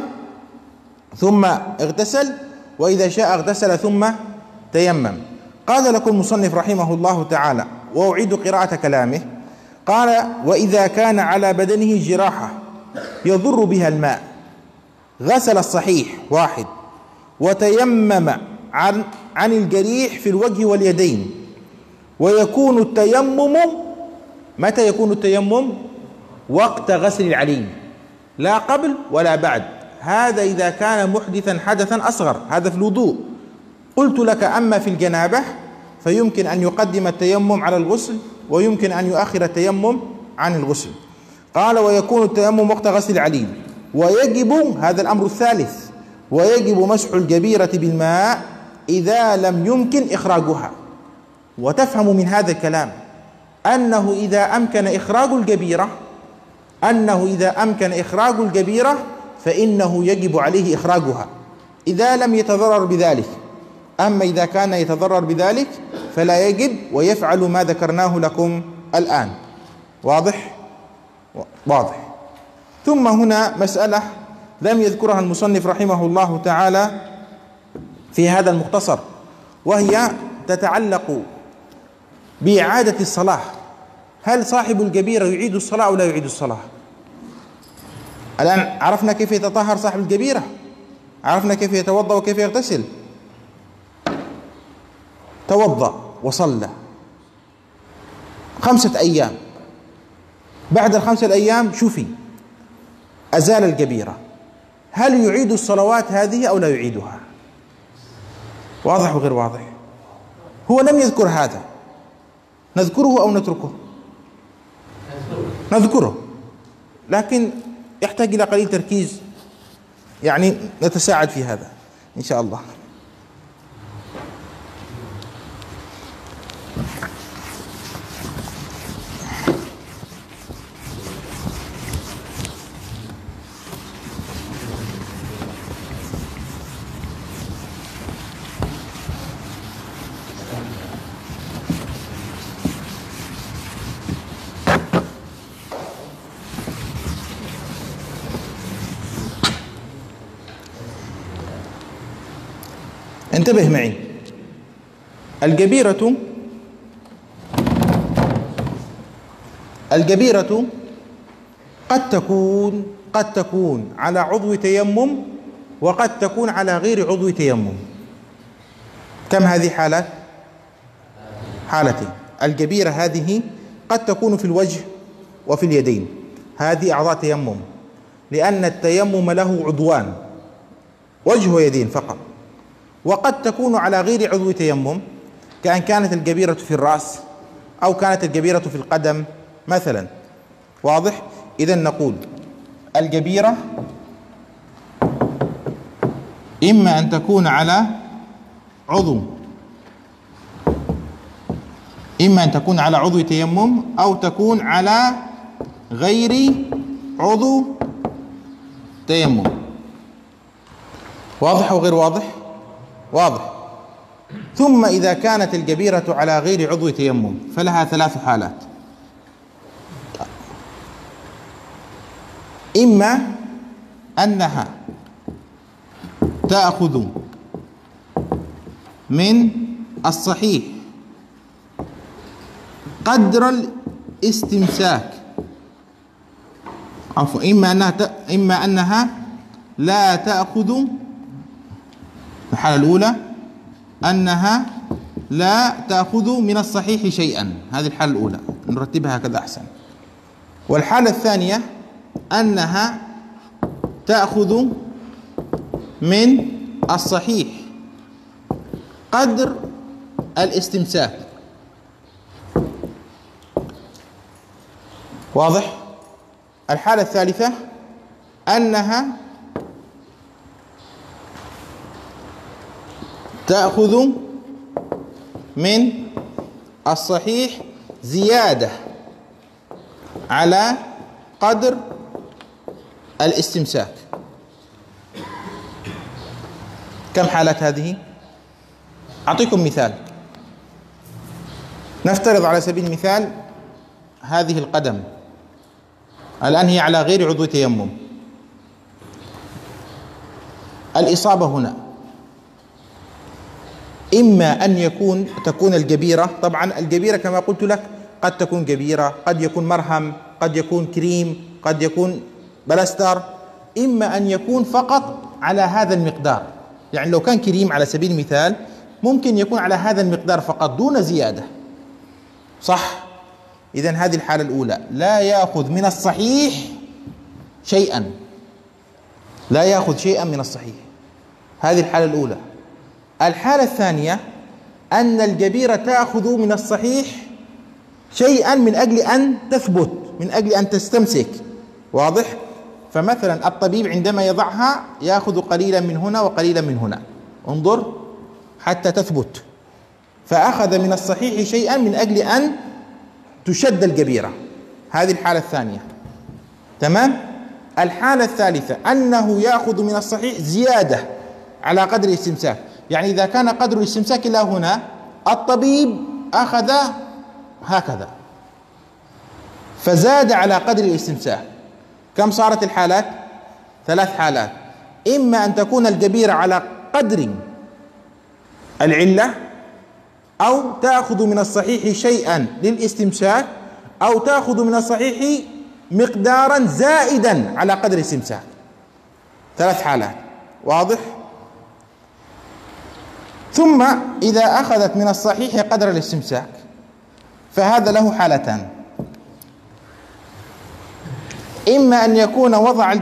ثم اغتسل، وإذا شاء اغتسل ثم تيمم. قال لكم المصنف رحمه الله تعالى، وأعيد قراءة كلامه، قال: وإذا كان على بدنه جراحة يضر بها الماء غسل الصحيح 1، وتيمم عن الجريح في الوجه واليدين. ويكون التيمم، متى يكون التيمم؟ وقت غسل العليل، لا قبل ولا بعد. هذا إذا كان محدثا حدثا أصغر، هذا في الوضوء. قلت لك أما في الجنابة فيمكن أن يقدم التيمم على الغسل، ويمكن أن يؤخر التيمم عن الغسل. قال: ويكون التيمم وقت غسل العليل. ويجب، هذا الأمر الثالث، ويجب مسح الجبيرة بالماء إذا لم يمكن إخراجها. وتفهم من هذا الكلام أنه إذا أمكن إخراج الجبيرة فإنه يجب عليه إخراجها إذا لم يتضرر بذلك. أما إذا كان يتضرر بذلك فلا يجب، ويفعل ما ذكرناه لكم الآن. واضح؟ ثم هنا مسألة لم يذكرها المصنف رحمه الله تعالى في هذا المختصر، وهي تتعلق بإعادة الصلاة. هل صاحب الجبيرة يعيد الصلاة أو لا يعيد الصلاة؟ الآن عرفنا كيف يتطهر صاحب الجبيرة، عرفنا كيف يتوضأ وكيف يغتسل. توضأ وصلى 5 أيام، بعد ال5 أيام شفي أزال الجبيرة، هل يعيد الصلوات هذه أو لا يعيدها؟ واضح وغير واضح؟ هو لم يذكر هذا، نذكره أو نتركه؟ نذكره، لكن يحتاج إلى قليل تركيز، يعني نتساعد في هذا إن شاء الله. انتبه معي، الجبيرة قد تكون على عضو تيمم وقد تكون على غير عضو تيمم. كم هذه حالات؟ حالتين. الجبيرة هذه قد تكون في الوجه وفي اليدين، هذه أعضاء تيمم، لأن التيمم له عضوان، وجه ويدين فقط. وقد تكون على غير عضو تيمم، كأن كانت الجبيرة في الرأس أو كانت الجبيرة في القدم مثلا. واضح؟ إذن نقول الجبيرة إما أن تكون على عضو تيمم أو تكون على غير عضو تيمم. واضح أو غير واضح؟ واضح. ثم إذا كانت الجبيرة على غير عضو تيمم فلها 3 حالات: إما أنها تأخذ من الصحيح قدر الاستمساك، عفوا، إما أنها لا تأخذ، الحالة الأولى أنها لا تأخذ من الصحيح شيئا، هذه الحالة الأولى، نرتبها هكذا أحسن. والحالة الثانية أنها تأخذ من الصحيح قدر الاستمساك. واضح؟ الحالة الثالثة أنها تأخذ من الصحيح زيادة على قدر الاستمساك. كم حالات هذه؟ أعطيكم مثال. نفترض على سبيل المثال هذه القدم الآن هي على غير عضو تيمم، الإصابة هنا إما أن تكون الجبيرة، طبعا الجبيرة كما قلت لك قد تكون جبيرة، قد يكون مرهم، قد يكون كريم، قد يكون بلاستر، إما أن يكون فقط على هذا المقدار. يعني لو كان كريم على سبيل المثال ممكن يكون على هذا المقدار فقط دون زيادة، صح؟ إذن هذه الحالة الأولى، لا يأخذ من الصحيح شيئا، لا يأخذ شيئا من الصحيح، هذه الحالة الأولى. الحالة الثانية أن الجبيرة تأخذ من الصحيح شيئا من أجل أن تثبت، من أجل أن تستمسك. واضح؟ فمثلا الطبيب عندما يضعها يأخذ قليلا من هنا وقليلا من هنا، انظر حتى تثبت، فأخذ من الصحيح شيئا من أجل أن تشد الجبيرة، هذه الحالة الثانية. تمام؟ الحالة الثالثة أنه يأخذ من الصحيح زيادة على قدر الاستمساك، يعني إذا كان قدر الاستمساك إلى هنا، الطبيب أخذ هكذا فزاد على قدر الاستمساك. كم صارت الحالات؟ 3 حالات: إما أن تكون الجبيرة على قدر العلة، أو تأخذ من الصحيح شيئا للاستمساك، أو تأخذ من الصحيح مقدارا زائدا على قدر الاستمساك. 3 حالات، واضح؟ ثم إذا أخذت من الصحيح قدر الاستمساك فهذا له حالتان: إما أن يكون وضع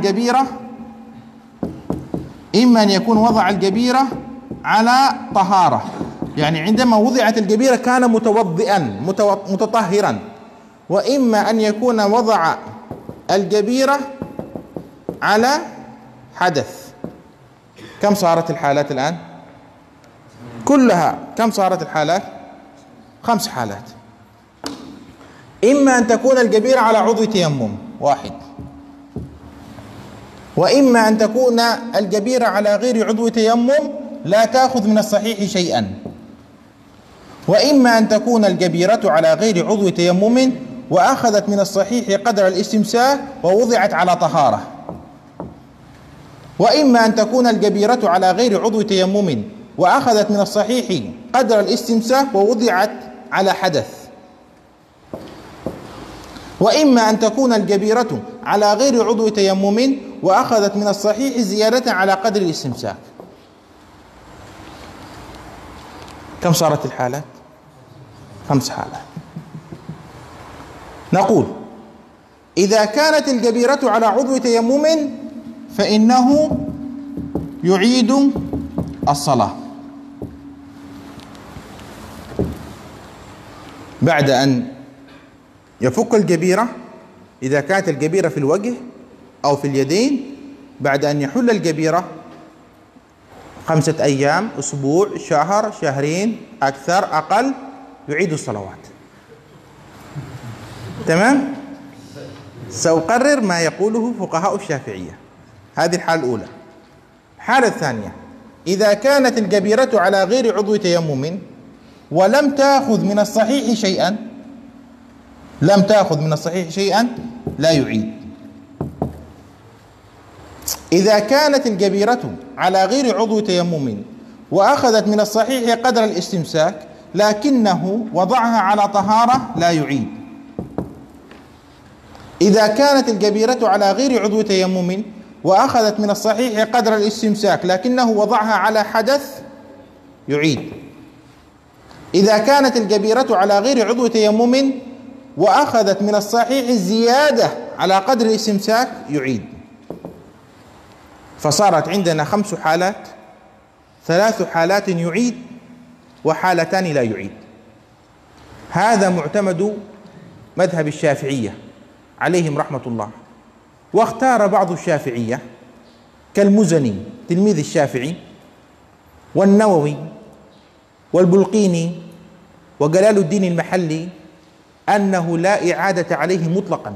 الجبيرة على طهارة، يعني عندما وضعت الجبيرة كان متوضئا متطهرا، وإما أن يكون وضع الجبيرة على حدث. كم صارت الحالات الآن؟ كلها كم صارت الحالات؟ 5 حالات. إما أن تكون الجبيرة على عضو تيمم واحد، وإما أن تكون الجبيرة على غير عضو تيمم لا تأخذ من الصحيح شيئا، وإما أن تكون الجبيرة على غير عضو تيمم وأخذت من الصحيح قدر الاستمساك ووضعت على طهارة، وإما أن تكون الجبيرة على غير عضو تيمم وأخذت من الصحيح قدر الاستمساك ووضعت على حدث، وإما أن تكون الجبيرة على غير عضو تيمم وأخذت من الصحيح زيادة على قدر الاستمساك. كم صارت الحالات؟ 5 حالات. نقول: إذا كانت الجبيرة على عضو تيمم فإنه يعيد الصلاة بعد أن يفك الجبيرة. إذا كانت الجبيرة في الوجه أو في اليدين، بعد أن يحل الجبيرة 5 أيام، أسبوع، شهر، شهرين، أكثر، أقل، يعيد الصلوات. تمام؟ سأقرر ما يقوله فقهاء الشافعية. هذه الحالة الأولى. الحالة الثانية: إذا كانت الجبيرة على غير عضو تيمم ولم تأخذ من الصحيح شيئا، لا يعيد. إذا كانت الجبيرة على غير عضو تيمم وأخذت من الصحيح قدر الاستمساك لكنه وضعها على طهارة، لا يعيد. إذا كانت الجبيرة على غير عضو تيمم وأخذت من الصحيح قدر الاستمساك لكنه وضعها على حدث، يعيد. إذا كانت الجبيرة على غير عضو تيمم وأخذت من الصحيح زيادة على قدر الاستمساك، يعيد. فصارت عندنا 5 حالات: 3 حالات يعيد وحالتان لا يعيد. هذا معتمد مذهب الشافعية عليهم رحمة الله. واختار بعض الشافعية كالمزني تلميذ الشافعي والنووي والبلقيني وجلال الدين المحلي أنه لا إعادة عليه مطلقا،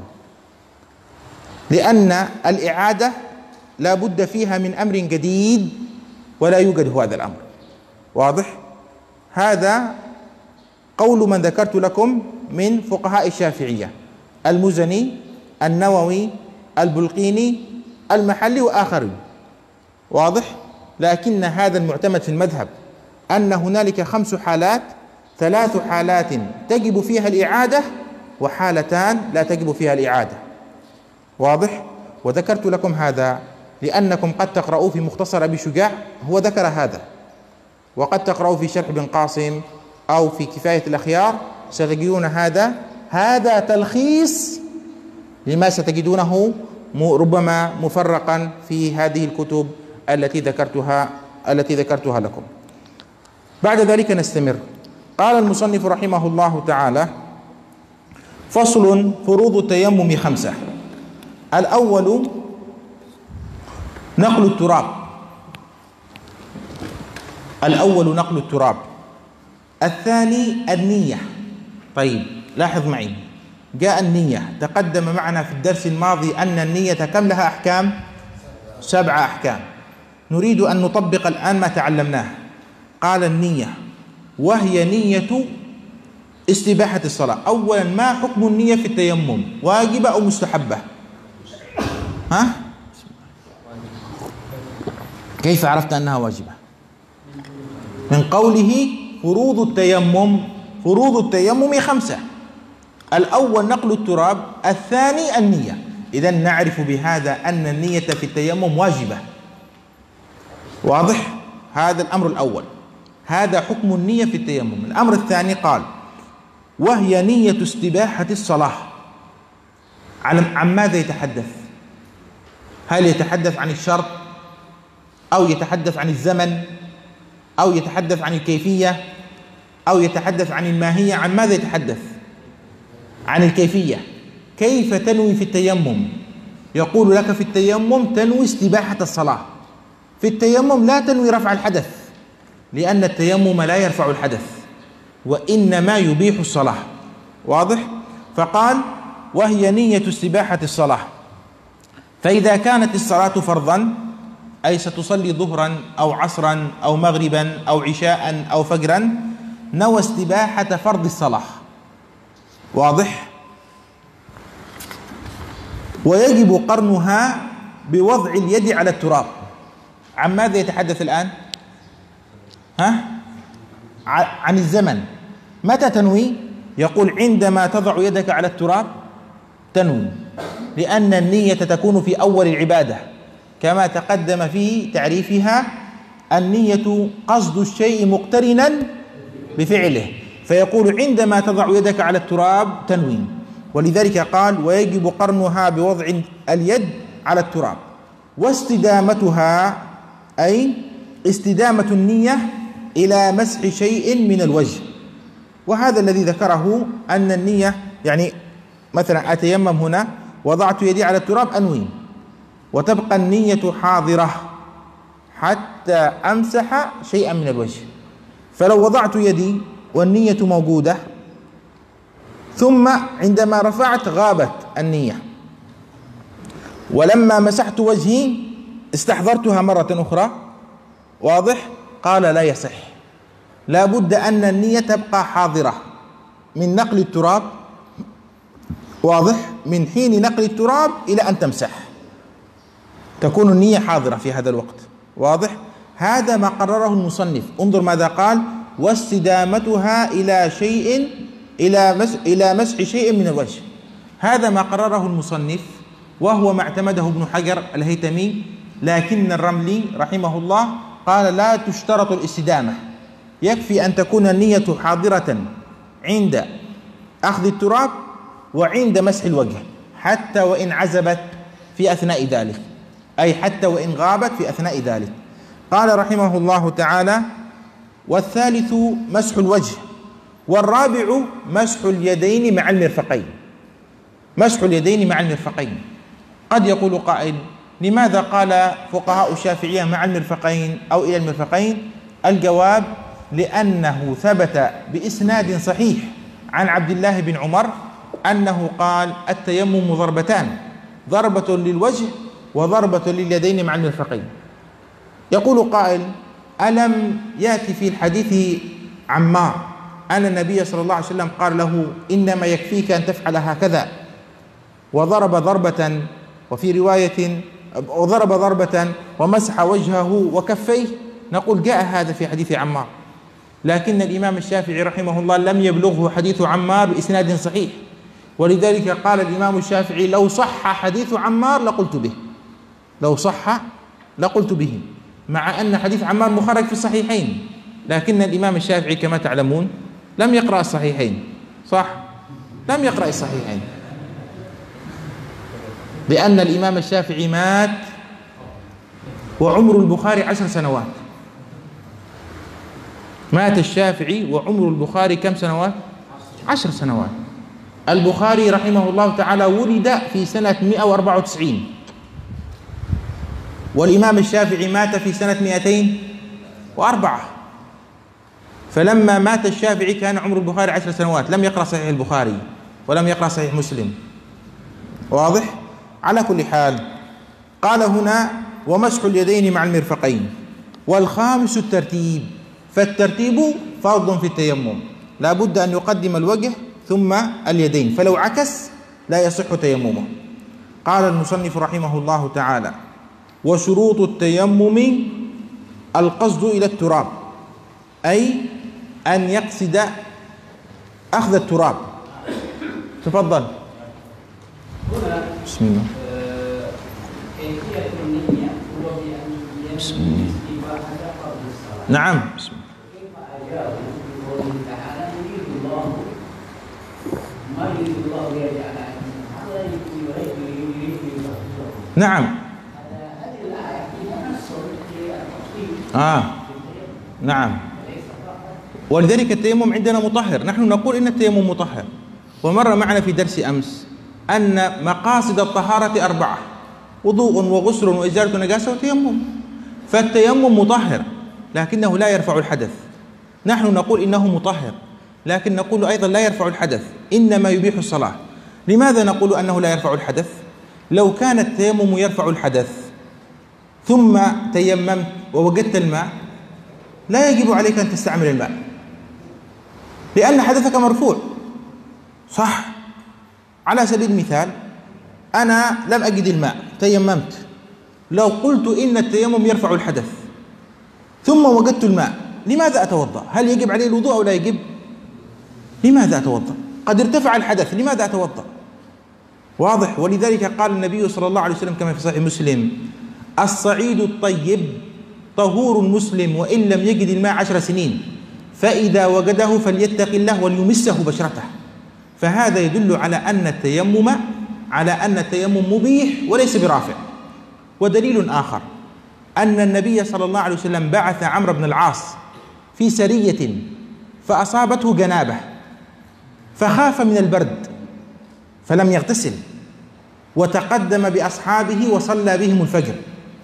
لأن الإعادة لا بد فيها من أمر جديد ولا يوجد هذا الأمر. واضح؟ هذا قول من ذكرت لكم من فقهاء الشافعية: المزني، النووي، البلقيني، المحلي وآخرين. واضح؟ لكن هذا المعتمد في المذهب أن هنالك 5 حالات: 3 حالات تجب فيها الإعادة وحالتان لا تجب فيها الإعادة. واضح؟ وذكرت لكم هذا لأنكم قد تقرؤوا في مختصر أبي شجاع هو ذكر هذا، وقد تقرأوا في شرح بن قاسم أو في كفاية الأخيار ستجدون هذا تلخيص لما ستجدونه ربما مفرقا في هذه الكتب التي ذكرتها لكم. بعد ذلك نستمر. قال المصنف رحمه الله تعالى: فصل: فروض التيمم 5. الأول نقل التراب. الثاني النية. طيب لاحظ معي، جاء النية، تقدم معنا في الدرس الماضي أن النية كم لها أحكام؟ 7 أحكام. نريد أن نطبق الآن ما تعلمناه. قال: النية وهي نية استباحة الصلاة. أولا، ما حكم النية في التيمم؟ واجبة أو مستحبة؟ كيف عرفت أنها واجبة؟ من قوله فروض التيمم. فروض التيمم 5: الأول نقل التراب، الثاني النية. إذن نعرف بهذا أن النية في التيمم واجبة. واضح؟ هذا الأمر الأول، هذا حكم النية في التيمم. الأمر الثاني قال: وهي نية استباحة الصلاة. عن ماذا يتحدث؟ هل يتحدث عن الشرط، أو يتحدث عن الزمن، أو يتحدث عن الكيفية، أو يتحدث عن الماهية؟ عن ماذا يتحدث؟ عن الكيفية. كيف تنوي في التيمم؟ يقول لك في التيمم تنوي استباحة الصلاة. في التيمم لا تنوي رفع الحدث، لأن التيمم لا يرفع الحدث وإنما يبيح الصلاة. واضح؟ فقال: وهي نية استباحة الصلاة. فإذا كانت الصلاة فرضا، أي ستصلي ظهرا أو عصرا أو مغربا أو عشاء أو فجرا، نوى استباحة فرض الصلاة. واضح؟ ويجب قرنها بوضع اليد على التراب. عن ماذا يتحدث الآن؟ عن الزمن. متى تنوي؟ يقول: عندما تضع يدك على التراب تنوي، لأن النية تكون في أول العبادة كما تقدم في تعريفها: النية قصد الشيء مقترنا بفعله. فيقول: عندما تضع يدك على التراب تنوي. ولذلك قال: ويجب قرنها بوضع اليد على التراب. واستدامتها أي استدامة النية إلى مسح شيء من الوجه. وهذا الذي ذكره، أن النية يعني مثلا أتيمم هنا، وضعت يدي على التراب أنوي، وتبقى النية حاضرة حتى أمسح شيئا من الوجه. فلو وضعت يدي والنية موجودة، ثم عندما رفعت غابت النية، ولما مسحت وجهي استحضرتها مرة أخرى. واضح؟ قال: لا يصح، لا بد أن النية تبقى حاضرة من نقل التراب. واضح؟ من حين نقل التراب إلى أن تمسح تكون النية حاضرة في هذا الوقت. واضح؟ هذا ما قرره المصنف. انظر ماذا قال: واستدامتها إلى شيء إلى مسح شيء من الوجه. هذا ما قرره المصنف، وهو ما اعتمده ابن حجر الهيتمي. لكن الرملي رحمه الله قال: لا تشترط الاستدامة، يكفي أن تكون النية حاضرة عند أخذ التراب وعند مسح الوجه، حتى وإن عزبت في أثناء ذلك، أي حتى وإن غابت في أثناء ذلك. قال رحمه الله تعالى: والثالث مسح الوجه، والرابع مسح اليدين مع المرفقين. مسح اليدين مع المرفقين. قد يقول قائل: لماذا قال فقهاء الشافعية مع المرفقين أو إلى المرفقين؟ الجواب: لأنه ثبت بإسناد صحيح عن عبد الله بن عمر أنه قال: التيمم ضربتان، ضربة للوجه وضربة لليدين مع المرفقين. يقول قائل: ألم يأتي في الحديث عمار أن النبي صلى الله عليه وسلم قال له: إنما يكفيك أن تفعل هكذا، وضرب ضربة، وفي رواية وضرب ضربة ومسح وجهه وكفيه؟ نقول: جاء هذا في حديث عمار، لكن الإمام الشافعي رحمه الله لم يبلغه حديث عمار بإسناد صحيح، ولذلك قال الإمام الشافعي: لو صح حديث عمار لقلت به، لو صح لقلت به، مع أن حديث عمار مخرج في الصحيحين، لكن الإمام الشافعي كما تعلمون لم يقرأ الصحيحين. صح؟ لم يقرأ الصحيحين، لأن الإمام الشافعي مات وعمر البخاري 10 سنوات. مات الشافعي وعمر البخاري كم سنوات؟ 10 سنوات. البخاري رحمه الله تعالى ولد في سنة 194، والإمام الشافعي مات في سنة 204. فلما مات الشافعي كان عمر البخاري 10 سنوات، لم يقرأ صحيح البخاري ولم يقرأ صحيح مسلم. واضح؟ على كل حال، قال هنا: ومسح اليدين مع المرفقين. والخامس الترتيب، فالترتيب فرض في التيمم، لا بد أن يقدم الوجه ثم اليدين، فلو عكس لا يصح تيممه. قال المصنف رحمه الله تعالى: وشروط التيمم القصد إلى التراب، أي أن يقصد أخذ التراب. تفضل. بسم الله. بسم الله. نعم. بسم الله. نعم. نعم. ولذلك التيمم عندنا مطهر، نحن نقول إن التيمم مطهر. ومر معنا في درس أمس أن مقاصد الطهارة 4: وضوء وغسل وإزالة نجاسة وتيمم. فالتيمم مطهر لكنه لا يرفع الحدث. نحن نقول إنه مطهر لكن نقول أيضا لا يرفع الحدث، إنما يبيح الصلاة. لماذا نقول أنه لا يرفع الحدث؟ لو كان التيمم يرفع الحدث ثم تيممت ووجدت الماء لا يجب عليك أن تستعمل الماء لأن حدثك مرفوع، صح؟ على سبيل المثال أنا لم أجد الماء تيممت، لو قلت إن التيمم يرفع الحدث ثم وجدت الماء لماذا أتوضأ؟ هل يجب عليه الوضوء أو لا يجب؟ لماذا أتوضأ؟ قد ارتفع الحدث، لماذا أتوضأ؟ واضح. ولذلك قال النبي صلى الله عليه وسلم كما في صحيح مسلم: الصعيد الطيب طهور مسلم وإن لم يجد الماء 10 سنين، فإذا وجده فليتق الله وليمسه بشرته. فهذا يدل على أن التيمم مبيح وليس برافع. ودليل آخر أن النبي صلى الله عليه وسلم بعث عمرو بن العاص في سرية فأصابته جنابة فخاف من البرد فلم يغتسل وتقدم بأصحابه وصلى بهم الفجر.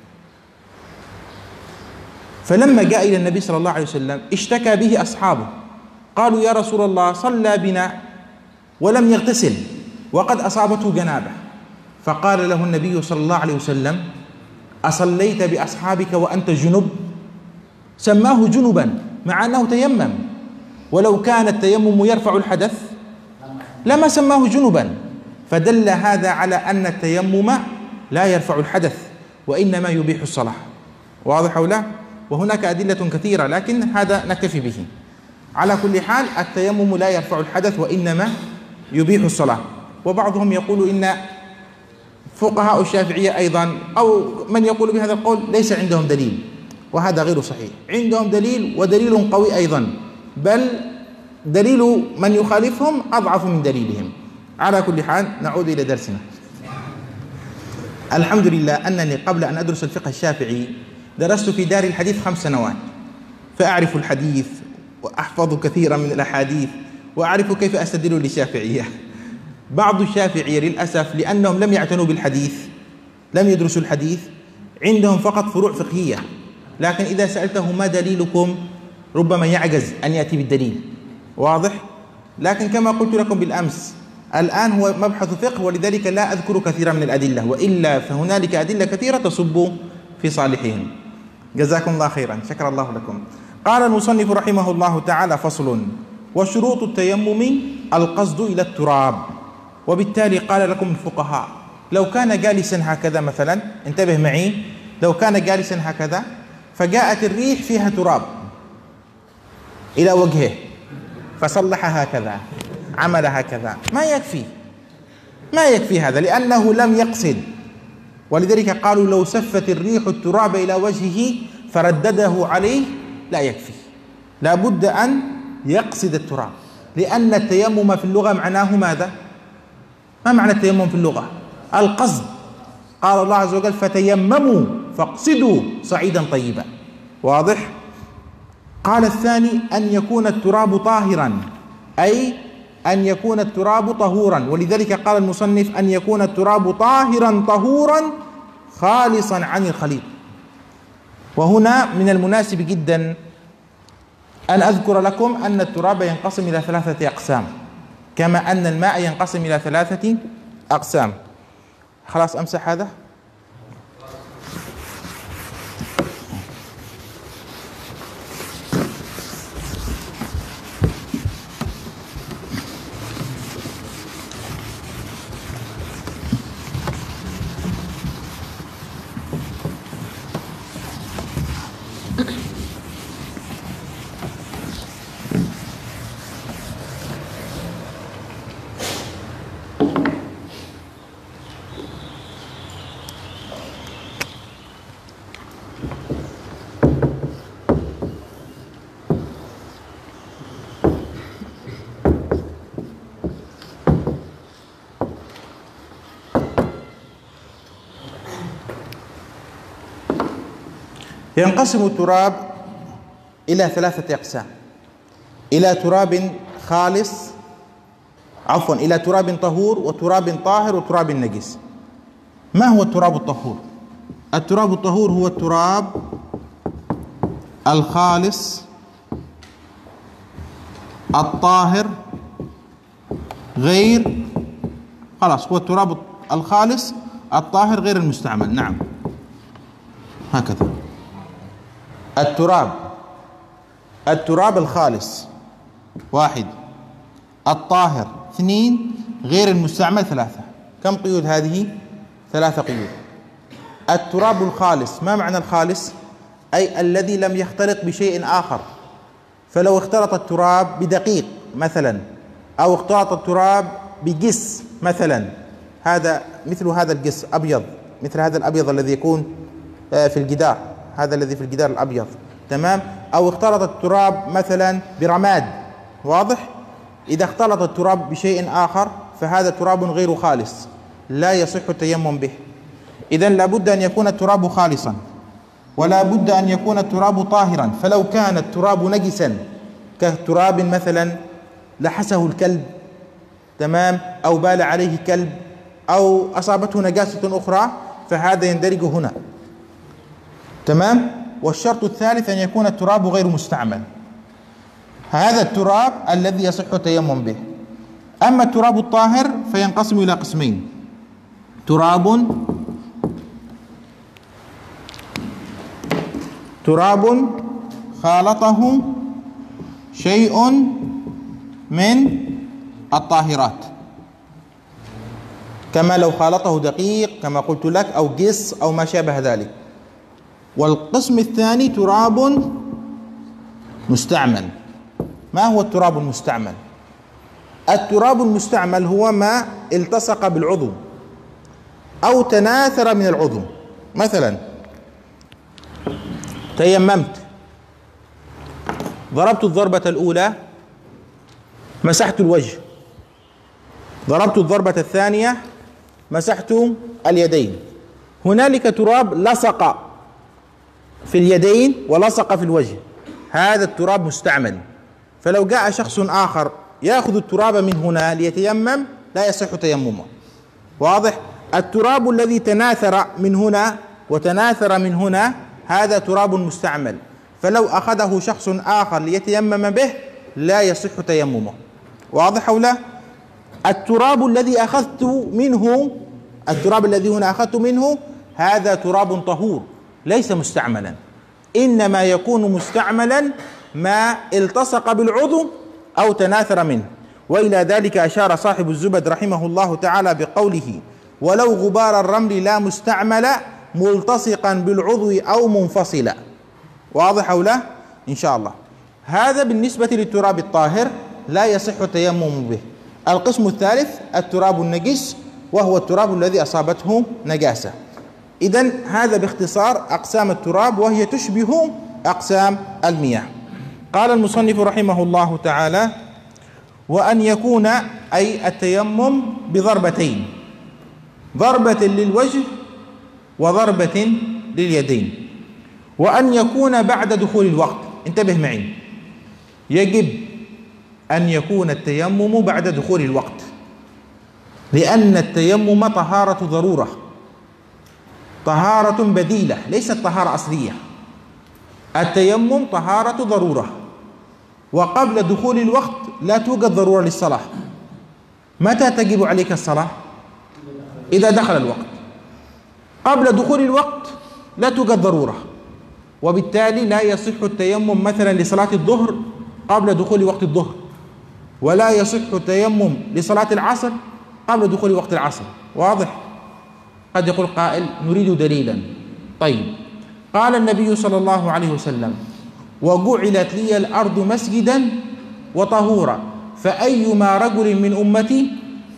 فلما جاء إلى النبي صلى الله عليه وسلم اشتكى به أصحابه، قالوا: يا رسول الله، صلى بنا ولم يغتسل وقد أصابته جنابة. فقال له النبي صلى الله عليه وسلم: أصليت بأصحابك وأنت جنب؟ سماه جنبا مع أنه تيمم، ولو كان التيمم يرفع الحدث لما سماه جنبا. فدل هذا على أن التيمم لا يرفع الحدث وإنما يبيح الصلاة. واضح أو لا؟ وهناك أدلة كثيرة لكن هذا نكتفي به. على كل حال التيمم لا يرفع الحدث وإنما يبيح الصلاة. وبعضهم يقول إن فقهاء الشافعية أيضا أو من يقول بهذا القول ليس عندهم دليل، وهذا غير صحيح. عندهم دليل ودليل قوي أيضا، بل دليل من يخالفهم أضعف من دليلهم. على كل حال نعود إلى درسنا. الحمد لله أنني قبل أن أدرس الفقه الشافعي درست في دار الحديث 5 سنوات، فأعرف الحديث وأحفظ كثيرا من الأحاديث وأعرف كيف أستدل للشافعية. بعض الشافعية للأسف لأنهم لم يعتنوا بالحديث، لم يدرسوا الحديث، عندهم فقط فروع فقهية، لكن إذا سألته ما دليلكم ربما يعجز أن يأتي بالدليل. واضح؟ لكن كما قلت لكم بالأمس الآن هو مبحث فقه، ولذلك لا أذكر كثيرا من الأدلة، وإلا فهنالك أدلة كثيرة تصب في صالحهم. جزاكم الله خيرا، شكر الله لكم. قال المصنف رحمه الله تعالى: فصل: وشروط التيمم القصد إلى التراب. وبالتالي قال لكم الفقهاء لو كان جالسا هكذا مثلا، انتبه معي، لو كان جالسا هكذا فجاءت الريح فيها تراب إلى وجهه فصلح هكذا، عمل هكذا، ما يكفي هذا لأنه لم يقصد. ولذلك قالوا لو سفت الريح التراب إلى وجهه فردده عليه لا يكفي، لا بد أن يقصد التراب، لأن التيمم في اللغة معناه ماذا؟ ما معنى التيمم في اللغة؟ القصد. قال الله عز وجل: فتيمموا فاقصدوا صعيدا طيبا. واضح؟ قال الثاني: أن يكون التراب طاهرا، أي أن يكون التراب طهورا. ولذلك قال المصنف: أن يكون التراب طاهرا طهورا خالصا عن الخليط. وهنا من المناسب جدا أن أذكر لكم أن التراب ينقسم إلى 3 أقسام، كما أن الماء ينقسم إلى 3 أقسام. خلاص أمسح هذا. ينقسم التراب إلى 3 أقسام: إلى تراب خالص، عفوا، إلى تراب طهور وتراب طاهر وتراب نجس. ما هو التراب الطهور؟ التراب الطهور هو التراب الخالص الطاهر غير، خلاص، هو التراب الخالص الطاهر غير المستعمل. نعم، هكذا. التراب الخالص 1، الطاهر 2، غير المستعمل 3. كم قيود هذه؟ 3 قيود. التراب الخالص، ما معنى الخالص؟ أي الذي لم يختلط بشيء آخر. فلو اختلط التراب بدقيق مثلا، أو اختلط التراب بجس مثلا، هذا مثل هذا الجس أبيض، مثل هذا الأبيض الذي يكون في الجدار، هذا الذي في الجدار الأبيض، تمام؟ أو اختلط التراب مثلا برماد، واضح؟ إذا اختلط التراب بشيء آخر فهذا تراب غير خالص، لا يصح التيمم به. إذن لابد أن يكون التراب خالصا، ولا بد أن يكون التراب طاهرا. فلو كان التراب نجسا كتراب مثلا لحسه الكلب، تمام، أو بال عليه كلب، أو أصابته نجاسة أخرى، فهذا يندرج هنا، تمام. والشرط الثالث أن يكون التراب غير مستعمل، هذا التراب الذي يصح التيمم به. أما التراب الطاهر فينقسم إلى قسمين: تراب خالطه شيء من الطاهرات، كما لو خالطه دقيق كما قلت لك، أو جس، أو ما شابه ذلك. والقسم الثاني تراب مستعمل. ما هو التراب المستعمل؟ التراب المستعمل هو ما التصق بالعضو أو تناثر من العضو. مثلا تيممت، ضربت الضربة الأولى مسحت الوجه، ضربت الضربة الثانية مسحت اليدين، هنالك تراب لصق في اليدين ولصق في الوجه، هذا التراب مستعمل. فلو جاء شخص آخر يأخذ التراب من هنا ليتيمم لا يصح تيممه، واضح؟ التراب الذي تناثر من هنا وتناثر من هنا هذا تراب مستعمل، فلو أخذه شخص آخر ليتيمم به لا يصح تيممه، واضح أو لا؟ التراب الذي أخذت منه، التراب الذي هنا أخذت منه هذا تراب طهور ليس مستعملا، إنما يكون مستعملا ما التصق بالعضو أو تناثر منه. وإلى ذلك أشار صاحب الزبد رحمه الله تعالى بقوله: ولو غبار الرمل لا مستعمل ملتصقا بالعضو أو منفصلا. واضح أو لا؟ إن شاء الله. هذا بالنسبة للتراب الطاهر لا يصح التيمم به. القسم الثالث التراب النجس، وهو التراب الذي أصابته نجاسة. إذن هذا باختصار أقسام التراب، وهي تشبه أقسام المياه. قال المصنف رحمه الله تعالى: وأن يكون أي التيمم بضربتين، ضربة للوجه وضربة لليدين، وأن يكون بعد دخول الوقت. انتبه معي، يجب أن يكون التيمم بعد دخول الوقت، لأن التيمم طهارة ضرورة، طهارة بديلة، ليست طهارة أصلية. التيمم طهارة ضرورة، وقبل دخول الوقت لا توجد ضرورة للصلاة. متى تجب عليك الصلاة؟ إذا دخل الوقت. قبل دخول الوقت لا توجد ضرورة، وبالتالي لا يصح التيمم مثلا لصلاة الظهر قبل دخول وقت الظهر، ولا يصح التيمم لصلاة العصر قبل دخول وقت العصر. واضح؟ قد يقول قائل: نريد دليلا. طيب، قال النبي صلى الله عليه وسلم: وجعلت لي الأرض مسجدا وطهورا، فأيما رجل من أمتي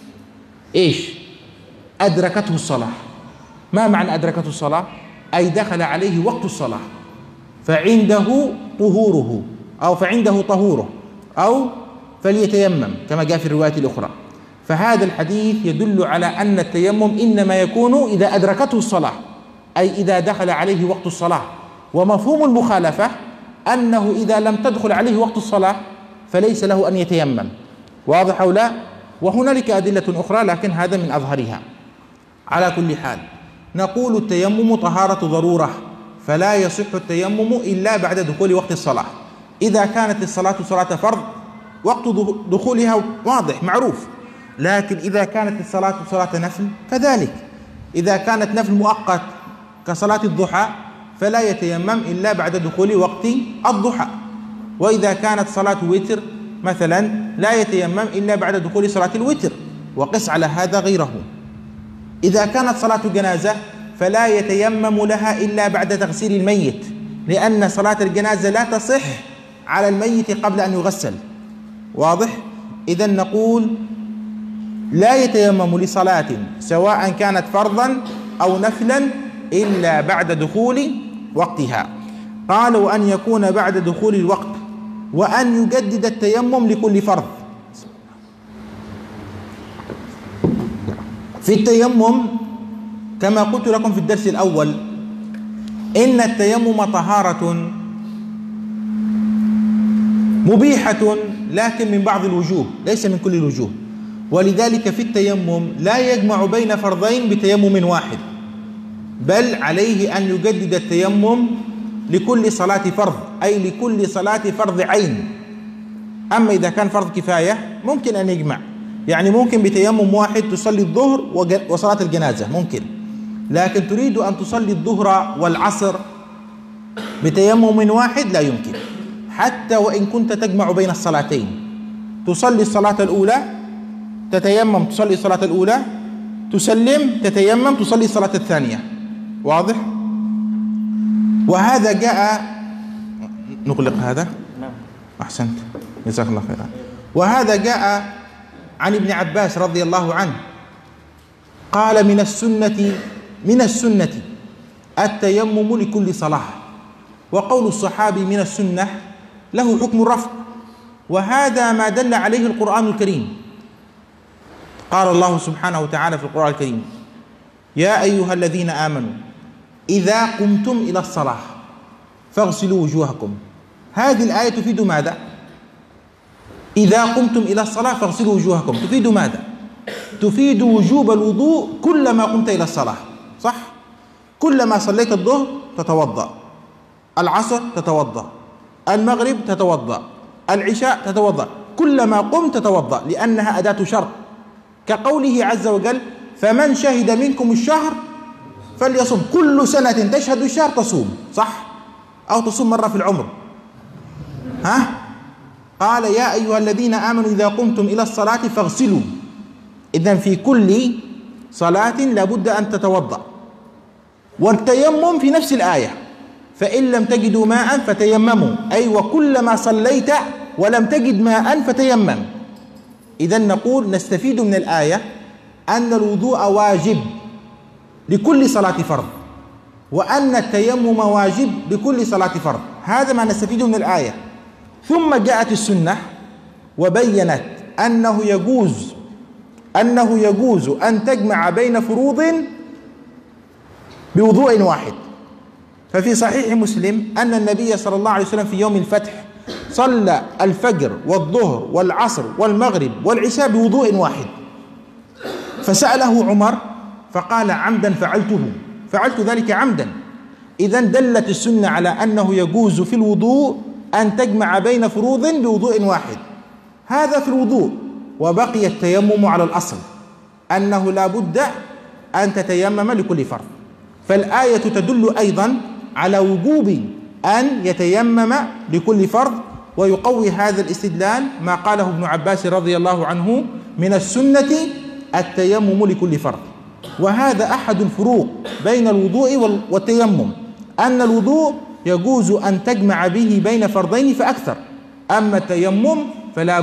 أدركته الصلاة. ما معنى أدركته الصلاة؟ أي دخل عليه وقت الصلاة، فعنده طهوره، أو فعنده طهوره، أو فليتيمم كما جاء في الرواية الأخرى. فهذا الحديث يدل على أن التيمم إنما يكون إذا أدركته الصلاة، أي إذا دخل عليه وقت الصلاة، ومفهوم المخالفة أنه إذا لم تدخل عليه وقت الصلاة فليس له أن يتيمم. واضح أو لا؟ وهنالك أدلة أخرى لكن هذا من أظهرها. على كل حال نقول التيمم طهارة ضرورة، فلا يصح التيمم إلا بعد دخول وقت الصلاة. إذا كانت الصلاة صلاة فرض وقت دخولها واضح معروف، لكن إذا كانت الصلاة صلاة نفل كذلك. إذا كانت نفل مؤقت كصلاة الضحى فلا يتيمم إلا بعد دخول وقت الضحى. وإذا كانت صلاة وتر مثلا لا يتيمم إلا بعد دخول صلاة الوتر، وقس على هذا غيره. إذا كانت صلاة جنازة فلا يتيمم لها إلا بعد تغسيل الميت، لأن صلاة الجنازة لا تصح على الميت قبل أن يغسل. واضح؟ إذا نقول لا يتيمم لصلاة سواء كانت فرضا أو نفلا إلا بعد دخول وقتها. قال وأن يكون بعد دخول الوقت، وأن يجدد التيمم لكل فرض. في التيمم كما قلت لكم في الدرس الأول إن التيمم طهارة مبيحة لكن من بعض الوجوه ليس من كل الوجوه، ولذلك في التيمم لا يجمع بين فرضين بتيمم واحد، بل عليه أن يجدد التيمم لكل صلاة فرض، أي لكل صلاة فرض عين. أما إذا كان فرض كفاية ممكن أن يجمع، يعني ممكن بتيمم واحد تصلي الظهر وصلاة الجنازة ممكن، لكن تريد أن تصلي الظهر والعصر بتيمم واحد لا يمكن، حتى وإن كنت تجمع بين الصلاتين. تصلي الصلاة الأولى تتيمم تصلي الصلاة الأولى، تسلم تتيمم تصلي الصلاة الثانية. واضح؟ وهذا جاء، نغلق هذا؟ نعم أحسنت جزاك الله خيرا. وهذا جاء عن ابن عباس رضي الله عنه قال من السنة التيمم لكل صلاة، وقول الصحابي من السنة له حكم الرفض، وهذا ما دل عليه القرآن الكريم. قال الله سبحانه وتعالى في القرآن الكريم يا أيها الذين آمنوا إذا قمتم إلى الصلاة فاغسلوا وجوهكم. هذه الآية تفيد ماذا؟ إذا قمتم إلى الصلاة فاغسلوا وجوهكم تفيد ماذا؟ تفيد وجوب الوضوء كلما قمت إلى الصلاة، صح؟ كلما صليت الظهر تتوضأ، العصر تتوضأ، المغرب تتوضأ، العشاء تتوضأ، كلما قمت تتوضأ، لأنها أداة شرط، كقوله عز وجل فمن شهد منكم الشهر فليصم. كل سنة تشهد الشهر تصوم، صح؟ أو تصوم مرة في العمر. قال يا أيها الذين آمنوا إذا قمتم إلى الصلاة فاغسلوا. إذن في كل صلاة لابد أن تتوضأ. والتيمم في نفس الآية فإن لم تجدوا ماء فتيمموا، أي وكلما صليت ولم تجد ماء فتيمم. إذن نقول نستفيد من الآية أن الوضوء واجب لكل صلاة فرض، وأن التيمم واجب لكل صلاة فرض. هذا ما نستفيده من الآية. ثم جاءت السنة وبينت أنه يجوز أن تجمع بين فروض بوضوء واحد. ففي صحيح مسلم أن النبي صلى الله عليه وسلم في يوم الفتح صلى الفجر والظهر والعصر والمغرب والعشاء بوضوء واحد، فسأله عمر فقال عمدا فعلت ذلك عمدا. إذن دلت السنة على أنه يجوز في الوضوء أن تجمع بين فروض بوضوء واحد. هذا في الوضوء. وبقي التيمم على الأصل أنه لا بد أن تتيمم لكل فرض. فالآية تدل أيضا على وجوب أن يتيمم لكل فرض، ويقوي هذا الاستدلال ما قاله ابن عباس رضي الله عنه من السنة التيمم لكل فرض. وهذا أحد الفروق بين الوضوء والتيمم، أن الوضوء يجوز أن تجمع به بين فرضين فأكثر، أما التيمم فلا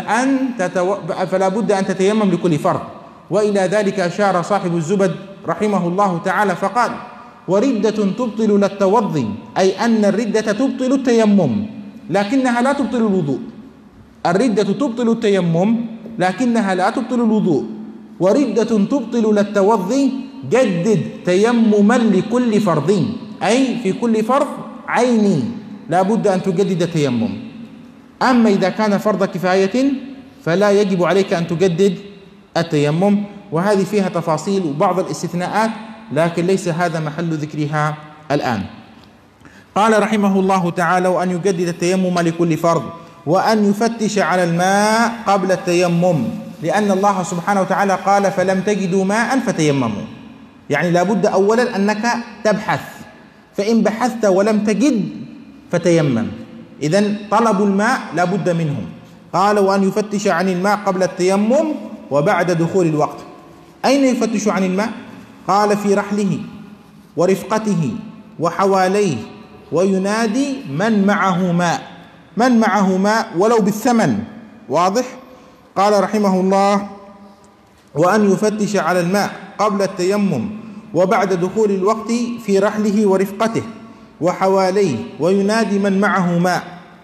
بد أن تتيمم لكل فرض. وإلى ذلك أشار صاحب الزبد رحمه الله تعالى فقال وردة تبطل للتوضي، أي أن الردة تبطل التيمم لكنها لا تبطل الوضوء. الردة تبطل التيمم لكنها لا تبطل الوضوء. وردة تبطل للتوضي جدد تيمما لكل فرض، أي في كل فرض عيني لا بد أن تجدد التيمم. أما إذا كان فرض كفاية فلا يجب عليك أن تجدد التيمم. وهذه فيها تفاصيل وبعض الاستثناءات، لكن ليس هذا محل ذكرها الآن. قال رحمه الله تعالى: وأن يجدد التيمم لكل فرض، وأن يفتش على الماء قبل التيمم، لأن الله سبحانه وتعالى قال: فلم تجدوا ماء فتيمموا. يعني لا بد أولا أنك تبحث، فإن بحثت ولم تجد فتيمم. إذن طلب الماء لا بد منه. قال: وأن يفتش عن الماء قبل التيمم وبعد دخول الوقت. أين يفتش عن الماء؟ قال: في رحله ورفقته وحواليه، وينادي من معه ماء، من معه ماء ولو بالثمن. واضح؟ قال رحمه الله: وأن يفتش على الماء قبل التيمم وبعد دخول الوقت في رحله ورفقته وحواليه، وينادي من معه ماء.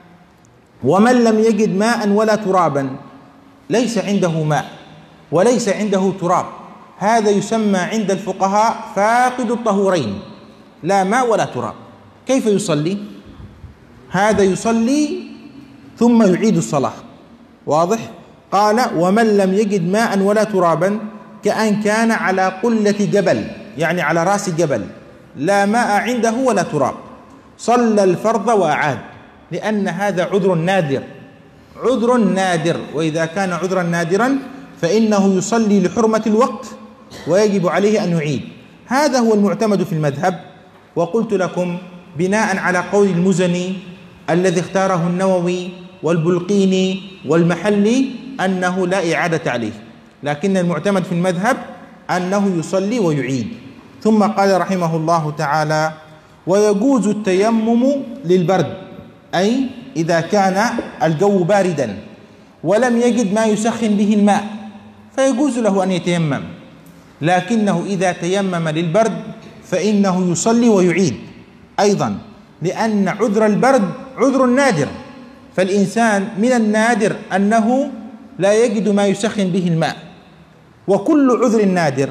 ومن لم يجد ماء ولا ترابا، ليس عنده ماء وليس عنده تراب، هذا يسمى عند الفقهاء فاقد الطهورين، لا ماء ولا تراب. كيف يصلي؟ هذا يصلي ثم يعيد الصلاة. واضح؟ قال: ومن لم يجد ماء ولا ترابا كأن كان على قلة جبل، يعني على رأس جبل، لا ماء عنده ولا تراب، صلى الفرض وأعاد، لأن هذا عذر نادر، عذر نادر. وإذا كان عذرا نادرا فإنه يصلي لحرمة الوقت ويجب عليه أن يعيد. هذا هو المعتمد في المذهب. وقلت لكم بناء على قول المزني الذي اختاره النووي والبلقيني والمحلي أنه لا إعادة عليه، لكن المعتمد في المذهب أنه يصلي ويعيد. ثم قال رحمه الله تعالى: ويجوز التيمم للبرد، أي إذا كان الجو باردا ولم يجد ما يسخن به الماء فيجوز له أن يتيمم، لكنه إذا تيمم للبرد فإنه يصلي ويعيد أيضا، لأن عذر البرد عذر نادر، فالإنسان من النادر أنه لا يجد ما يسخن به الماء. وكل عذر نادر،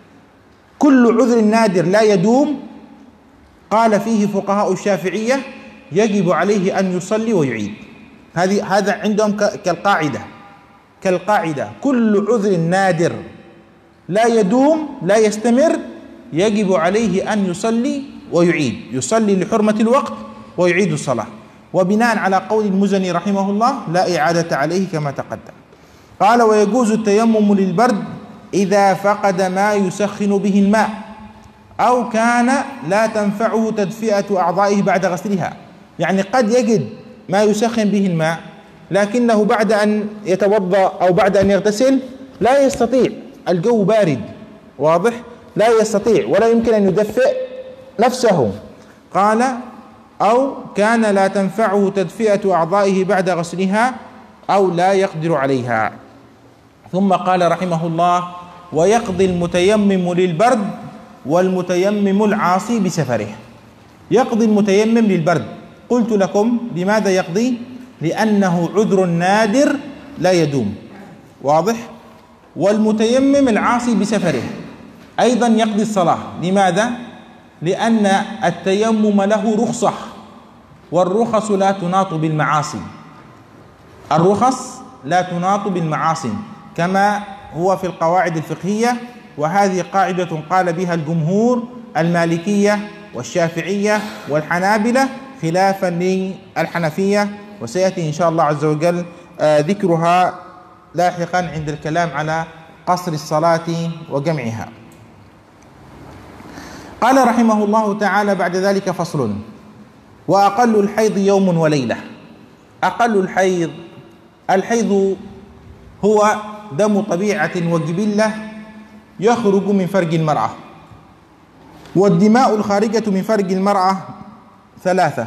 كل عذر نادر لا يدوم، قال فيه فقهاء الشافعية يجب عليه أن يصلي ويعيد. هذا عندهم كالقاعدة، كل عذر نادر لا يدوم لا يستمر يجب عليه أن يصلي ويعيد، يصلي لحرمة الوقت ويعيد الصلاة. وبناء على قول المزني رحمه الله لا إعادة عليه كما تقدم. قال: ويجوز التيمم للبرد إذا فقد ما يسخن به الماء، أو كان لا تنفعه تدفئة أعضائه بعد غسلها. يعني قد يجد ما يسخن به الماء لكنه بعد أن يتوضأ أو بعد أن يغتسل لا يستطيع، الجو بارد. واضح؟ لا يستطيع ولا يمكن أن يدفئ نفسه. قال: أو كان لا تنفعه تدفئة أعضائه بعد غسلها أو لا يقدر عليها. ثم قال رحمه الله: ويقضي المتيمم للبرد والمتيمم العاصي بسفره. يقضي المتيمم للبرد، قلت لكم لماذا يقضي؟ لأنه عذر نادر لا يدوم. واضح؟ والمتيمم العاصي بسفره أيضا يقضي الصلاة. لماذا؟ لأن التيمم له رخصة، والرخص لا تناط بالمعاصي، الرخص لا تناط بالمعاصي كما هو في القواعد الفقهية. وهذه قاعدة قال بها الجمهور المالكية والشافعية والحنابلة خلافا للحنفية، وسيأتي إن شاء الله عز وجل ذكرها لاحقا عند الكلام على قصر الصلاة وجمعها. قال رحمه الله تعالى بعد ذلك: فصل: وأقل الحيض يوم وليلة. أقل الحيض هو دم طبيعة وجبلة يخرج من فرج المرأة، والدماء الخارجة من فرج المرأة ثلاثة: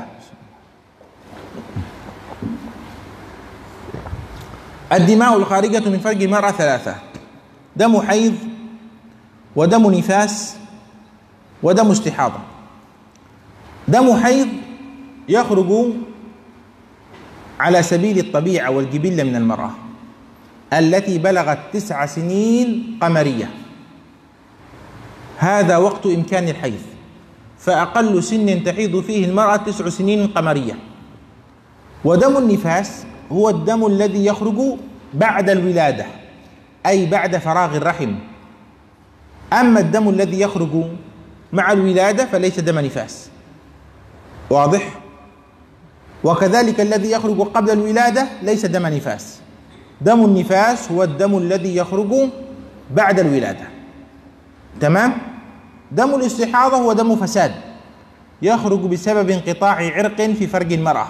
الدماء الخارجة من فرج المرأة ثلاثة: دم حيض، ودم نفاس، ودم استحاضة. دم حيض يخرج على سبيل الطبيعة والجبلة من المرأة التي بلغت 9 سنين قمرية، هذا وقت إمكان الحيض، فأقل سن تحيض فيه المرأة 9 سنين قمرية. ودم النفاس هو الدم الذي يخرج بعد الولادة، أي بعد فراغ الرحم. أما الدم الذي يخرج مع الولادة فليس دم نفاس. واضح؟ وكذلك الذي يخرج قبل الولادة ليس دم نفاس. دم النفاس هو الدم الذي يخرج بعد الولادة. تمام؟ دم الاستحاضة هو دم فساد يخرج بسبب انقطاع عرق في فرج المرأة،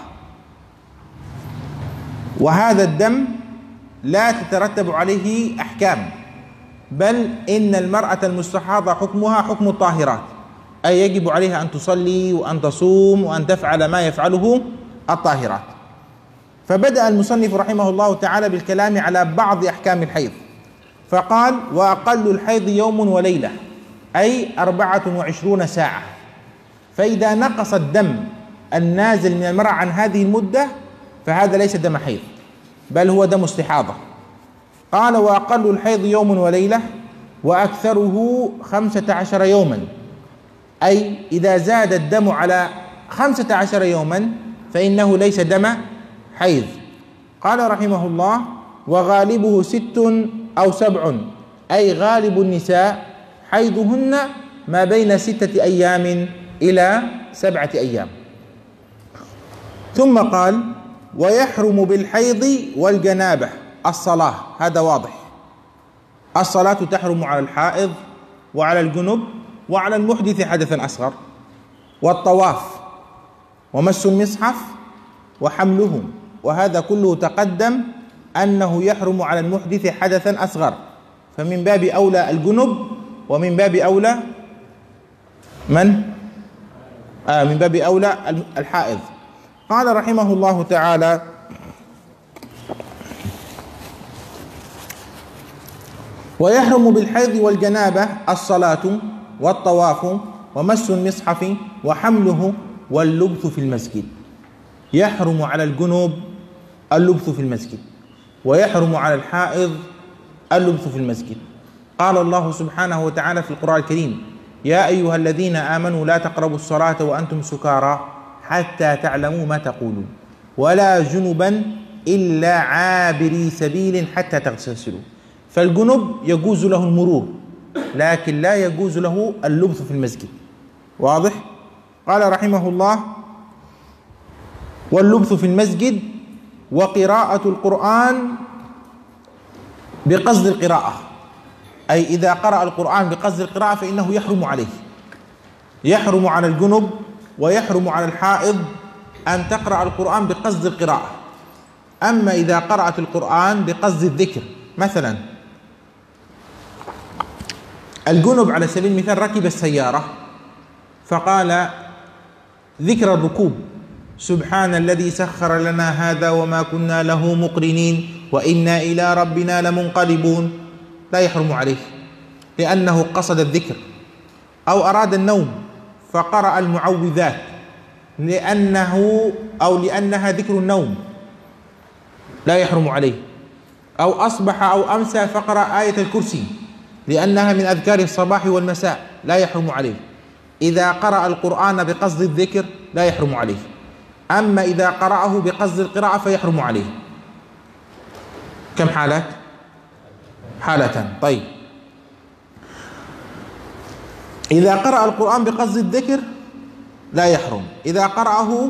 وهذا الدم لا تترتب عليه أحكام، بل إن المرأة المستحاضة حكمها حكم الطاهرات، أي يجب عليها أن تصلي وأن تصوم وأن تفعل ما يفعله الطاهرات. فبدأ المصنف رحمه الله تعالى بالكلام على بعض أحكام الحيض، فقال: وأقل الحيض يوم وليلة، أي 24 ساعة. فإذا نقص الدم النازل من المرأة عن هذه المدة فهذا ليس دم حيض، بل هو دم استحاضة. قال: وأقل الحيض يوم وليلة، وأكثره 15 يوما، أي إذا زاد الدم على 15 يوما فإنه ليس دم حيض. قال رحمه الله: وغالبه 6 أو 7، أي غالب النساء حيضهن ما بين 6 أيام إلى 7 أيام. ثم قال: ويحرم بالحيض والجنابة الصلاة. هذا واضح، الصلاة تحرم على الحائض وعلى الجنب وعلى المحدث حدثا أصغر، والطواف ومس المصحف وحمله، وهذا كله تقدم أنه يحرم على المحدث حدثا أصغر، فمن باب أولى الجنب، ومن باب أولى من؟ من باب أولى الحائض. قال رحمه الله تعالى: ويحرم بالحيض والجنابة الصلاة والطواف ومس المصحف وحمله واللبث في المسجد. يحرم على الجنوب اللبث في المسجد، ويحرم على الحائض اللبث في المسجد. قال الله سبحانه وتعالى في القرآن الكريم: يا أيها الذين آمنوا لا تقربوا الصلاة وأنتم سكارى حتى تعلموا ما تقولون ولا جنبا إلا عابري سبيل حتى تغتسلوا. فالجنب يجوز له المرور، لكن لا يجوز له اللبث في المسجد. واضح؟ قال رحمه الله: واللبث في المسجد وقراءة القرآن بقصد القراءة، أي إذا قرأ القرآن بقصد القراءة فإنه يحرم عليه. يحرم على الجنب ويحرم على الحائض أن تقرأ القرآن بقصد القراءة. أما إذا قرأت القرآن بقصد الذكر، مثلا الجنب على سبيل المثال ركب السيارة فقال ذكر الركوب: سبحان الذي سخر لنا هذا وما كنا له مقرنين وإنا إلى ربنا لمنقلبون، لا يحرم عليه لأنه قصد الذكر. أو أراد النوم فقرأ المعوذات لأنها ذكر النوم، لا يحرم عليه. أو أصبح أو أمسى فقرأ آية الكرسي لأنها من أذكار الصباح والمساء، لا يحرم عليه. إذا قرأ القرآن بقصد الذكر لا يحرم عليه، أما إذا قرأه بقصد القراءة فيحرم عليه. كم حالات؟ حالتان. طيب، إذا قرأ القرآن بقصد الذكر لا يحرم، إذا قرأه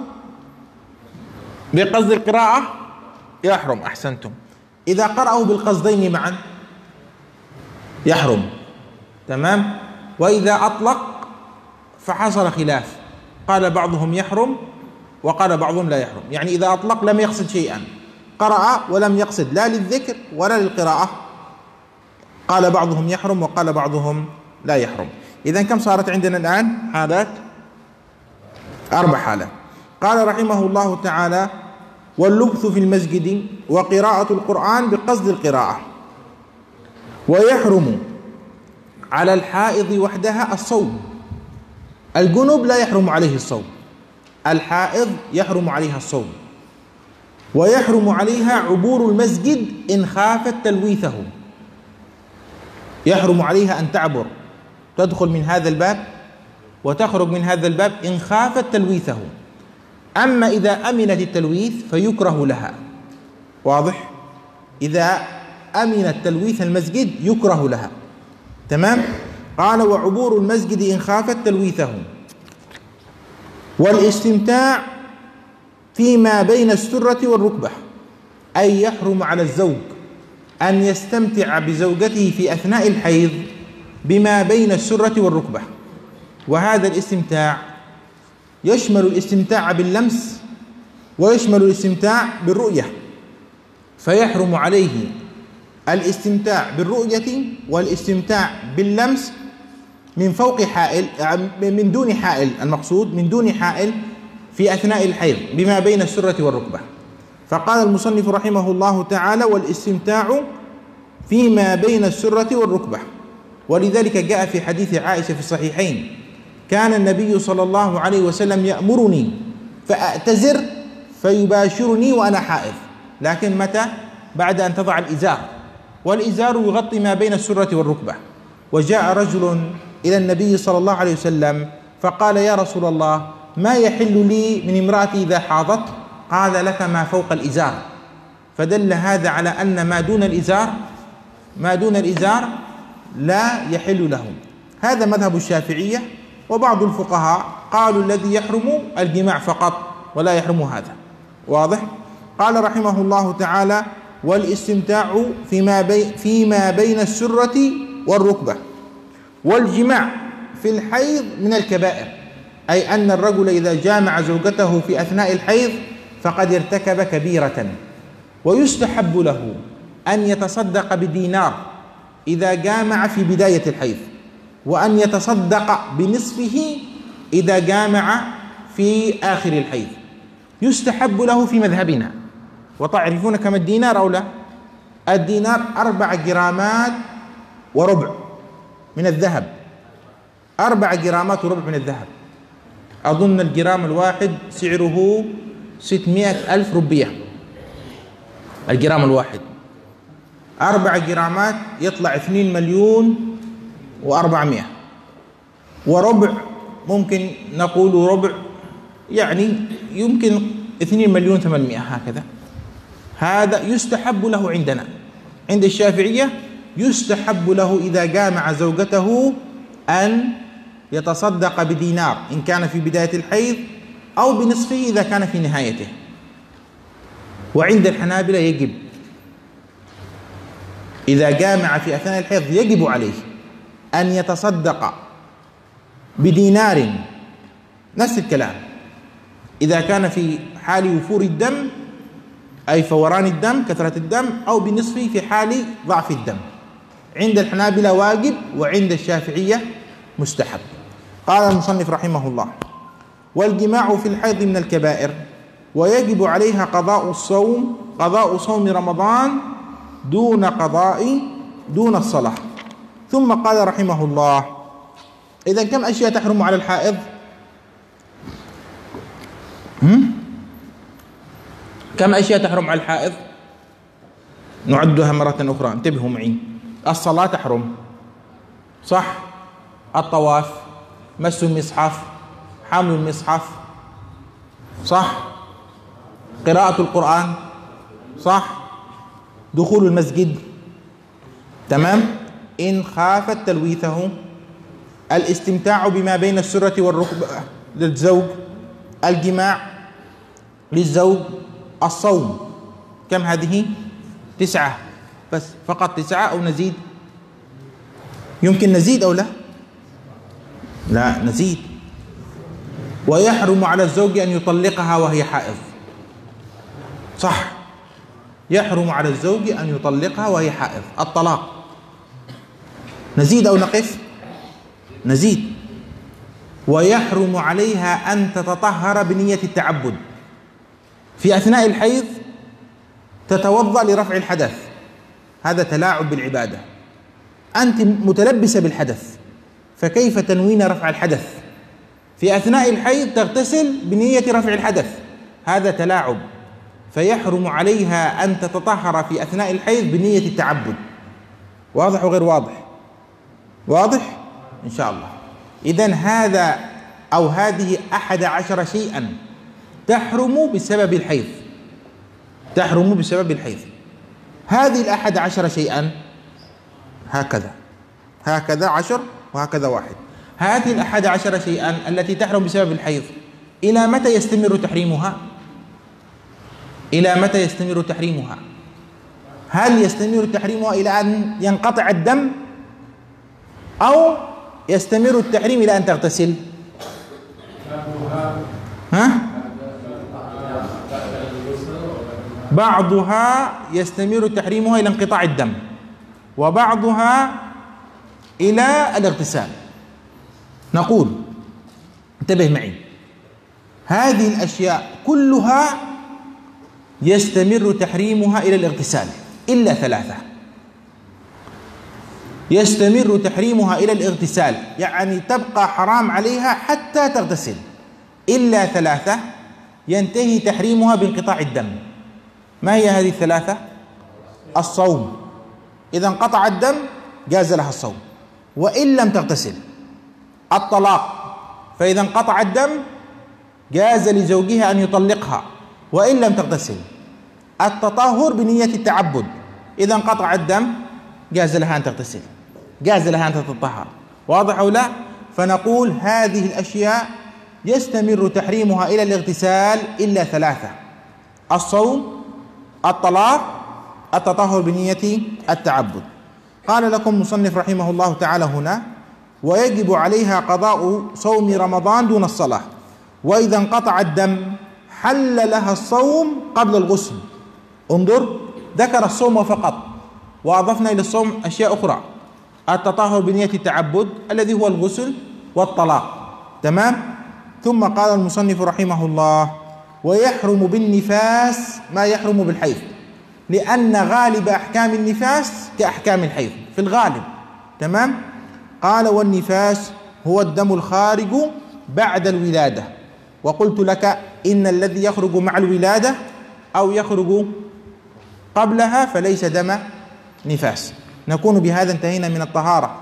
بقصد القراءة يحرم. أحسنتم. إذا قرأه بالقصدين معا يحرم. تمام. وإذا أطلق فحصل خلاف، قال بعضهم يحرم وقال بعضهم لا يحرم. يعني إذا أطلق لم يقصد شيئا، قرأ ولم يقصد لا للذكر ولا للقراءة، قال بعضهم يحرم وقال بعضهم لا يحرم. إذن كم صارت عندنا الآن حالات؟ 4 حالات. قال رحمه الله تعالى: واللبث في المسجد وقراءة القرآن بقصد القراءة. ويحرم على الحائض وحدها الصوم. الجنوب لا يحرم عليه الصوم، الحائض يحرم عليها الصوم. ويحرم عليها عبور المسجد إن خافت تلويثه، يحرم عليها أن تعبر، تدخل من هذا الباب وتخرج من هذا الباب إن خافت تلويثه. أما إذا أمنت التلويث فيكره لها. واضح؟ إذا أمنت تلويث المسجد يكره لها. تمام؟ قال وعبور المسجد إن خافت تلويثه. والاستمتاع فيما بين السرة والركبة، أي يحرم على الزوج أن يستمتع بزوجته في أثناء الحيض بما بين السرة والركبة. وهذا الاستمتاع يشمل الاستمتاع باللمس ويشمل الاستمتاع بالرؤية، فيحرم عليه الاستمتاع بالرؤية والاستمتاع باللمس من فوق حائل، من دون حائل، المقصود من دون حائل في أثناء الحيض بما بين السرة والركبة. فقال المصنف رحمه الله تعالى والاستمتاع فيما بين السرة والركبة. ولذلك جاء في حديث عائشة في الصحيحين كان النبي صلى الله عليه وسلم يأمرني فأعتذر فيباشرني وأنا حائض، لكن متى؟ بعد أن تضع الإزار، والإزار يغطي ما بين السرة والركبة. وجاء رجل إلى النبي صلى الله عليه وسلم فقال يا رسول الله ما يحل لي من امرأتي إذا حاضت؟ قال لك ما فوق الإزار. فدل هذا على أن ما دون الإزار لا يحل لهم. هذا مذهب الشافعية. وبعض الفقهاء قالوا الذي يحرم الجماع فقط ولا يحرم هذا. واضح؟ قال رحمه الله تعالى والاستمتاع فيما بين السرة والركبة. والجماع في الحيض من الكبائر، أي أن الرجل إذا جامع زوجته في أثناء الحيض فقد ارتكب كبيرة. ويستحب له أن يتصدق بدينار إذا جامع في بداية الحيض، وأن يتصدق بنصفه إذا جامع في آخر الحيض. يستحب له في مذهبنا. وتعرفون كم الدينار أو لا؟ الدينار 4 جرامات وربع من الذهب. 4 جرامات وربع من الذهب. أظن الجرام الواحد سعره 600,000 روبية. الجرام الواحد 4 جرامات يطلع 2,400,000. وربع ممكن نقول ربع يعني يمكن 2,800,000 هكذا. هذا يستحب له عندنا. عند الشافعية يستحب له إذا جامع زوجته أن يتصدق بدينار إن كان في بداية الحيض أو بنصفه إذا كان في نهايته. وعند الحنابلة يجب إذا جامع في أثناء الحيض يجب عليه أن يتصدق بدينار، نفس الكلام، إذا كان في حال وفور الدم أي فوران الدم كثرة الدم، أو بنصفه في حال ضعف الدم. عند الحنابلة واجب وعند الشافعية مستحب. قال المصنف رحمه الله والجماع في الحيض من الكبائر ويجب عليها قضاء صوم رمضان دون الصلاة. ثم قال رحمه الله إذا كم أشياء تحرم على الحائض؟ كم أشياء تحرم على الحائض؟ نعدها مرة أخرى، انتبهوا معي. الصلاة تحرم، صح؟ الطواف، مس المصحف، حمل المصحف، صح؟ قراءة القرآن، صح؟ دخول المسجد، تمام؟ إن خافت تلويثه. الاستمتاع بما بين السرة والركبة للزوج، الجماع للزوج، الصوم. كم هذه؟ 9 بس، فقط 9 أو نزيد؟ يمكن نزيد أو لا؟ لا نزيد. ويحرم على الزوج أن يطلقها وهي حائض، صح؟ يحرم على الزوج أن يطلقها وهي حائض، الطلاق. نزيد أو نقف؟ نزيد. ويحرم عليها أن تتطهر بنية التعبد. في أثناء الحيض تتوضأ لرفع الحدث، هذا تلاعب بالعبادة. أنت متلبسة بالحدث، فكيف تنوين رفع الحدث؟ في أثناء الحيض تغتسل بنية رفع الحدث، هذا تلاعب. فيحرم عليها أن تتطهر في أثناء الحيض بنية التعبد. واضح وغير واضح؟ واضح؟ إن شاء الله. إذن هذا أو هذه 11 شيئا تحرم بسبب الحيض، تحرم بسبب الحيض. هذه 11 شيئا هكذا 10 وهكذا 1. هذه 11 شيئا التي تحرم بسبب الحيض إلى متى يستمر تحريمها؟ إلى متى يستمر تحريمها؟ هل يستمر تحريمها إلى أن ينقطع الدم، أو يستمر التحريم إلى أن تغتسل؟ بعضها يستمر تحريمها إلى انقطاع الدم، وبعضها إلى الاغتسال. نقول انتبه معي، هذه الأشياء كلها يستمر تحريمها إلى الاغتسال إلا 3. يستمر تحريمها إلى الاغتسال، يعني تبقى حرام عليها حتى تغتسل، إلا 3 ينتهي تحريمها بانقطاع الدم. ما هي هذه 3؟ الصوم، إذا انقطع الدم جاز لها الصوم وإن لم تغتسل. الطلاق، فإذا انقطع الدم جاز لزوجها أن يطلقها وإن لم تغتسل. التطهر بنية التعبد، إذا انقطع الدم جاز لها أن تغتسل، جاز لها أن تتطهر. واضح أو لا؟ فنقول هذه الأشياء يستمر تحريمها إلى الاغتسال إلا 3: الصوم، الطلاق، التطهر بنية التعبد. قال لكم مصنف رحمه الله تعالى هنا: ويجب عليها قضاء صوم رمضان دون الصلاة، وإذا انقطع الدم حل لها الصوم قبل الغسل. انظر، ذكر الصوم فقط وأضفنا إلى الصوم أشياء أخرى: التطهر بنية التعبد الذي هو الغسل والطلاق، تمام؟ ثم قال المصنف رحمه الله: ويحرم بالنفاس ما يحرم بالحيض، لأن غالب أحكام النفاس كأحكام الحيض في الغالب، تمام؟ قال: والنفاس هو الدم الخارج بعد الولادة. وقلت لك إن الذي يخرج مع الولادة أو يخرج قبلها فليس دم نفاس. نكون بهذا انتهينا من الطهارة،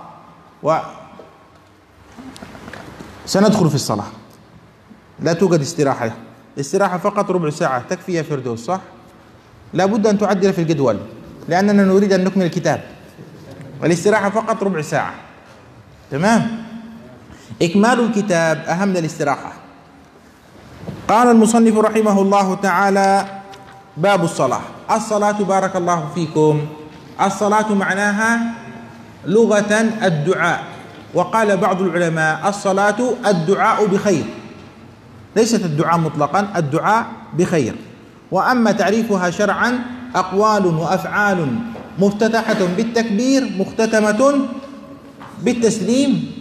وسندخل في الصلاة. لا توجد استراحة، استراحة فقط ربع ساعة تكفي يا فردوس، صح؟ لا بد أن تعدل في الجدول لأننا نريد أن نكمل الكتاب، والاستراحة فقط ربع ساعة، تمام؟ إكمال الكتاب أهم من الاستراحة. قال المصنف رحمه الله تعالى: باب الصلاة. الصلاة بارك الله فيكم، الصلاة معناها لغة الدعاء، وقال بعض العلماء: الصلاة الدعاء بخير، ليست الدعاء مطلقا، الدعاء بخير. وأما تعريفها شرعا: أقوال وأفعال مفتتحة بالتكبير مختتمة بالتسليم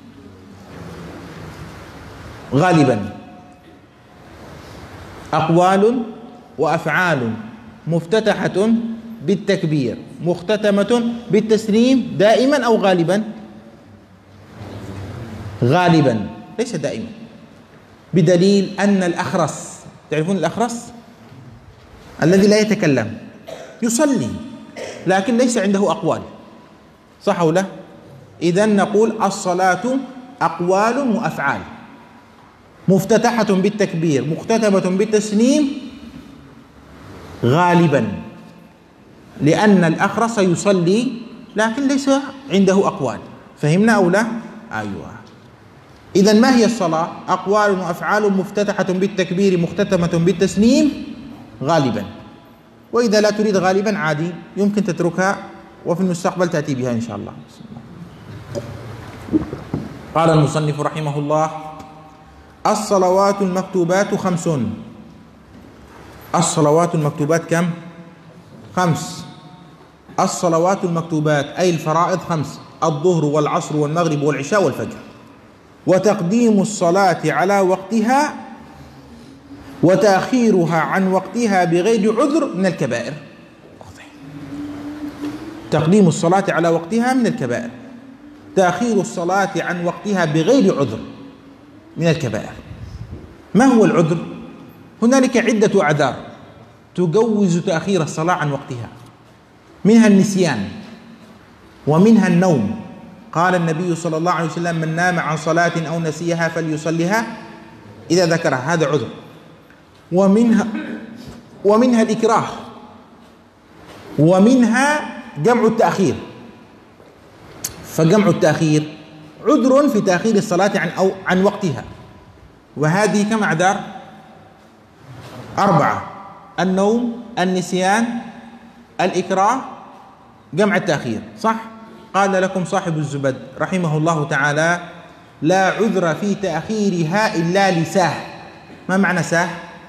غالبا. أقوال وأفعال مفتتحة بالتكبير مختتمة بالتسليم دائما أو غالبا؟ غالبا، ليس دائما، بدليل أن الأخرس، تعرفون الأخرس الذي لا يتكلم يصلي لكن ليس عنده أقوال، صح أو لا؟ إذن نقول الصلاة أقوال وأفعال مفتتحة بالتكبير مختتمة بالتسليم غالبا، لأن الأخرس يصلي لكن ليس عنده أقوال. فهمنا أو لا؟ أيوة. إذن ما هي الصلاة؟ أقوال وأفعال مفتتحة بالتكبير مختتمة بالتسليم غالبا. وإذا لا تريد غالبا عادي يمكن تتركها وفي المستقبل تأتي بها إن شاء الله. قال المصنف رحمه الله: الصلوات المكتوبات 5. الصلوات المكتوبات كم؟ 5. الصلوات المكتوبات أي الفرائض 5: الظهر والعصر والمغرب والعشاء والفجر. وتقديم الصلاة على وقتها وتأخيرها عن وقتها بغير عذر من الكبائر. تقديم الصلاة على وقتها من الكبائر، تأخير الصلاة عن وقتها بغير عذر من الكبائر. ما هو العذر؟ هنالك عدة أعذار تجوز تأخير الصلاة عن وقتها، منها النسيان، ومنها النوم، قال النبي صلى الله عليه وسلم: من نام عن صلاة أو نسيها فليصلها إذا ذكرها. هذا عذر. ومنها الإكراه، ومنها جمع التأخير. فجمع التأخير عذر في تأخير الصلاة عن وقتها، وهذه كم أعذار؟ 4: النوم، النسيان، الإكراه، جمع التأخير. صح؟ قال لكم صاحب الزبد رحمه الله تعالى: لا عذر في تأخيرها إلا لساه. ما معنى ساه؟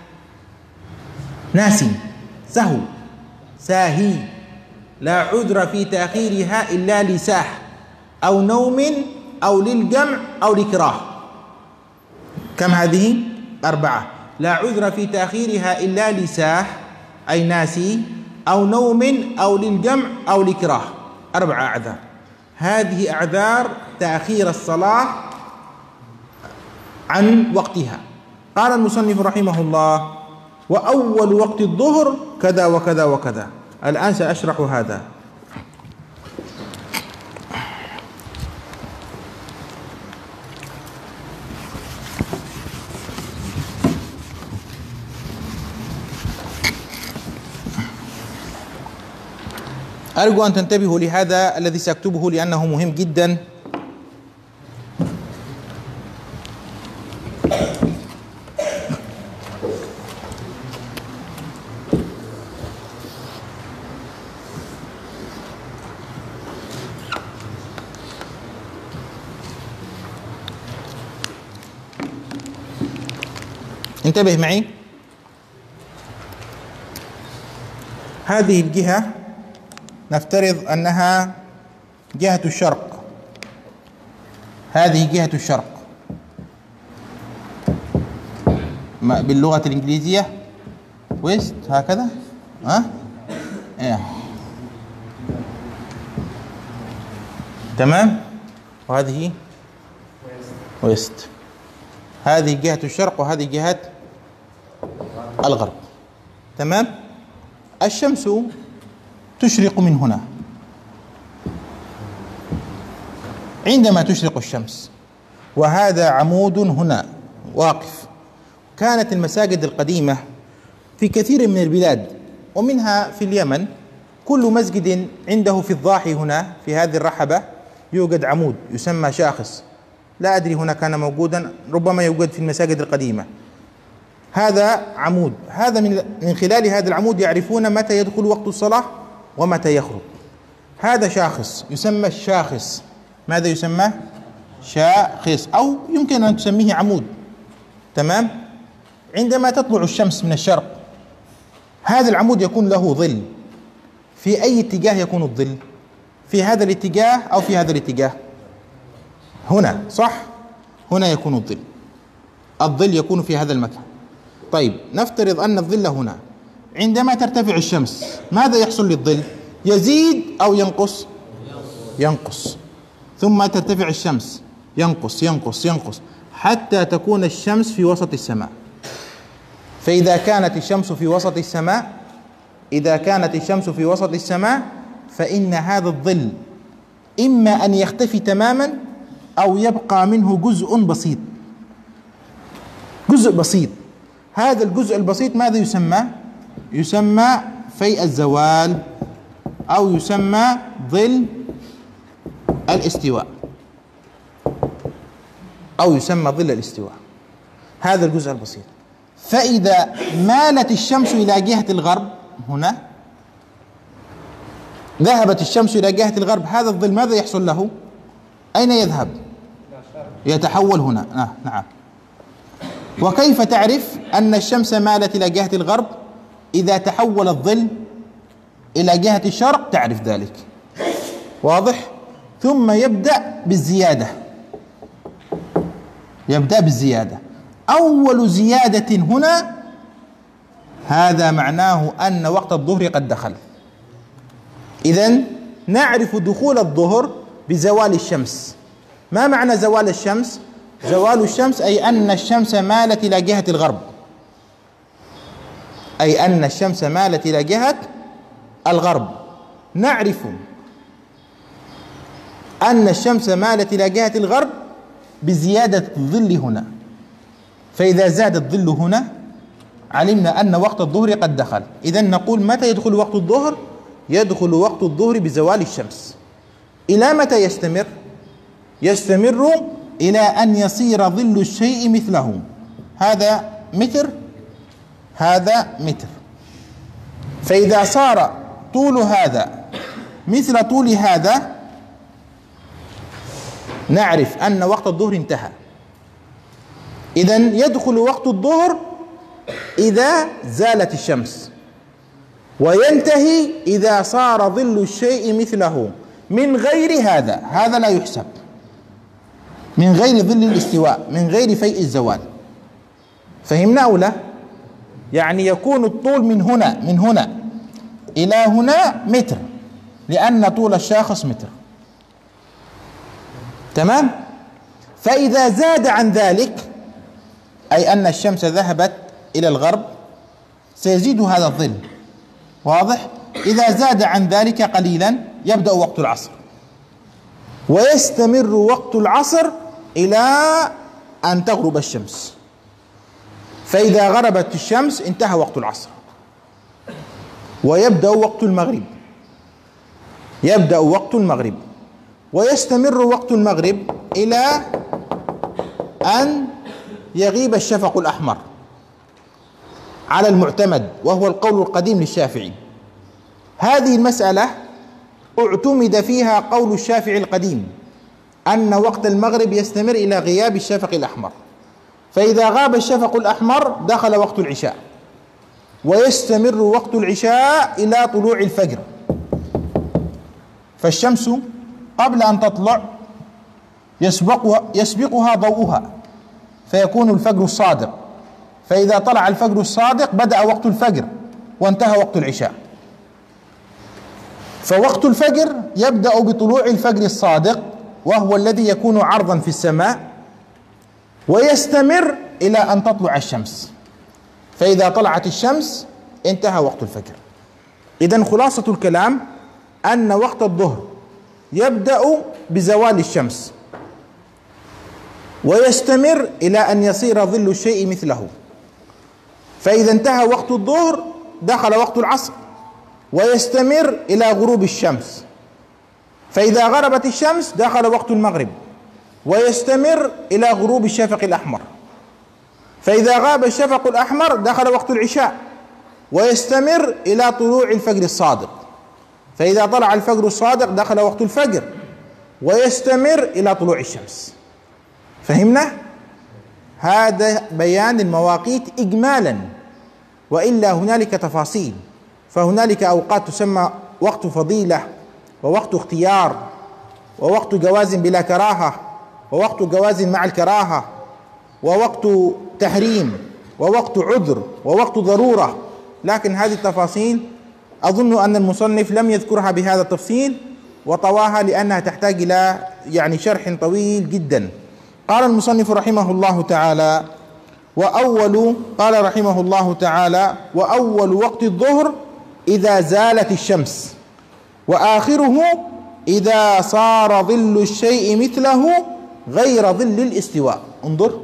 ناسي، سهو، ساهي. لا عذر في تأخيرها إلا لساه أو نوم أو للجمع أو لإكراه. كم هذه؟ 4. لا عذر في تأخيرها إلا لساه أي ناسي، أو نوم أو للجمع أو لإكراه. 4 أعذار. هذه أعذار تأخير الصلاة عن وقتها. قال المصنف رحمه الله: وأول وقت الظهر كذا وكذا وكذا. الآن سأشرح هذا. أرجو أن تنتبهوا لهذا الذي سأكتبه لأنه مهم جدا. انتبه معي. هذه الجهة نفترض أنها جهة الشرق. هذه جهة الشرق باللغة الإنجليزية ويست، هكذا. تمام. وهذه ويست. هذه جهة الشرق وهذه جهة الغرب. تمام. الشمس تشرق من هنا. عندما تشرق الشمس وهذا عمود هنا واقف. كانت المساجد القديمة في كثير من البلاد ومنها في اليمن، كل مسجد عنده في الضاحي هنا في هذه الرحبة يوجد عمود يسمى شاخص. لا أدري هنا كان موجودا، ربما يوجد في المساجد القديمة. هذا عمود، هذا من خلال هذا العمود يعرفون متى يدخل وقت الصلاة ومتى يخرج. هذا شاخص يسمى الشاخص. ماذا يسمى؟ شاخص، أو يمكن أن تسميه عمود. تمام. عندما تطلع الشمس من الشرق هذا العمود يكون له ظل. في أي اتجاه يكون الظل؟ في هذا الاتجاه أو في هذا الاتجاه؟ هنا، صح؟ هنا يكون الظل. الظل يكون في هذا المكان. طيب، نفترض أن الظل هنا. عندما ترتفع الشمس ماذا يحصل للظل؟ يزيد أو ينقص؟ ينقص. ثم ترتفع الشمس، ينقص ينقص ينقص حتى تكون الشمس في وسط السماء. فإذا كانت الشمس في وسط السماء، إذا كانت الشمس في وسط السماء فإن هذا الظل إما أن يختفي تماما أو يبقى منه جزء بسيط. جزء بسيط. هذا الجزء البسيط ماذا يسمى؟ يسمى فيء الزوال، أو يسمى ظل الاستواء، أو يسمى ظل الاستواء. هذا الجزء البسيط. فإذا مالت الشمس إلى جهة الغرب هنا، ذهبت الشمس إلى جهة الغرب، هذا الظل ماذا يحصل له؟ أين يذهب؟ يتحول هنا. نعم. وكيف تعرف أن الشمس مالت إلى جهة الغرب؟ إذا تحول الظل إلى جهة الشرق تعرف ذلك. واضح؟ ثم يبدأ بالزيادة. يبدأ بالزيادة. أول زيادة هنا هذا معناه أن وقت الظهر قد دخل. إذن نعرف دخول الظهر بزوال الشمس. ما معنى زوال الشمس؟ زوال الشمس أي أن الشمس مالت إلى جهة الغرب، أي أن الشمس مالت إلى جهة الغرب. نعرف أن الشمس مالت إلى جهة الغرب بزيادة الظل هنا، فإذا زاد الظل هنا علمنا أن وقت الظهر قد دخل. إذن نقول متى يدخل وقت الظهر؟ يدخل وقت الظهر بزوال الشمس. إلى متى يستمر؟ يستمر إلى أن يصير ظل الشيء مثله. هذا متر، هذا متر، فإذا صار طول هذا مثل طول هذا نعرف أن وقت الظهر انتهى. إذن يدخل وقت الظهر إذا زالت الشمس، وينتهي إذا صار ظل الشيء مثله من غير هذا. هذا لا يحسب، من غير ظل الاستواء، من غير فيء الزوال. فهمنا أو لا؟ يعني يكون الطول من هنا إلى هنا متر، لأن طول الشاخص متر. تمام؟ فإذا زاد عن ذلك، أي أن الشمس ذهبت إلى الغرب، سيزيد هذا الظل. واضح؟ إذا زاد عن ذلك قليلا يبدأ وقت العصر، ويستمر وقت العصر إلى أن تغرب الشمس. فإذا غربت الشمس انتهى وقت العصر، ويبدأ وقت المغرب. يبدأ وقت المغرب ويستمر وقت المغرب إلى أن يغيب الشفق الأحمر على المعتمد، وهو القول القديم للشافعي. هذه المسألة اعتمد فيها قول الشافعي القديم أن وقت المغرب يستمر إلى غياب الشفق الأحمر، فإذا غاب الشفق الأحمر دخل وقت العشاء، ويستمر وقت العشاء إلى طلوع الفجر. فالشمس قبل أن تطلع يسبقها ضوءها، فيكون الفجر الصادق. فإذا طلع الفجر الصادق بدأ وقت الفجر وانتهى وقت العشاء. فوقت الفجر يبدأ بطلوع الفجر الصادق، وهو الذي يكون عرضا في السماء، ويستمر إلى أن تطلع الشمس. فإذا طلعت الشمس انتهى وقت الفجر. إذن خلاصة الكلام أن وقت الظهر يبدأ بزوال الشمس، ويستمر إلى أن يصير ظل الشيء مثله. فإذا انتهى وقت الظهر دخل وقت العصر، ويستمر إلى غروب الشمس. فإذا غربت الشمس دخل وقت المغرب، ويستمر إلى غروب الشفق الأحمر. فإذا غاب الشفق الأحمر دخل وقت العشاء، ويستمر إلى طلوع الفجر الصادق. فإذا طلع الفجر الصادق دخل وقت الفجر، ويستمر إلى طلوع الشمس. فهمنا؟ هذا بيان المواقيت إجمالا، وإلا هنالك تفاصيل. فهنالك أوقات تسمى وقت فضيلة، ووقت اختيار، ووقت جواز بلا كراهة، ووقت جواز مع الكراهة، ووقت تحريم، ووقت عذر، ووقت ضرورة. لكن هذه التفاصيل أظن أن المصنف لم يذكرها بهذا التفصيل، وطواها لأنها تحتاج إلى شرح طويل جدا. قال المصنف رحمه الله تعالى: قال رحمه الله تعالى: وأول وقت الظهر إذا زالت الشمس، وآخره إذا صار ظل الشيء مثله غير ظل الاستواء. انظر،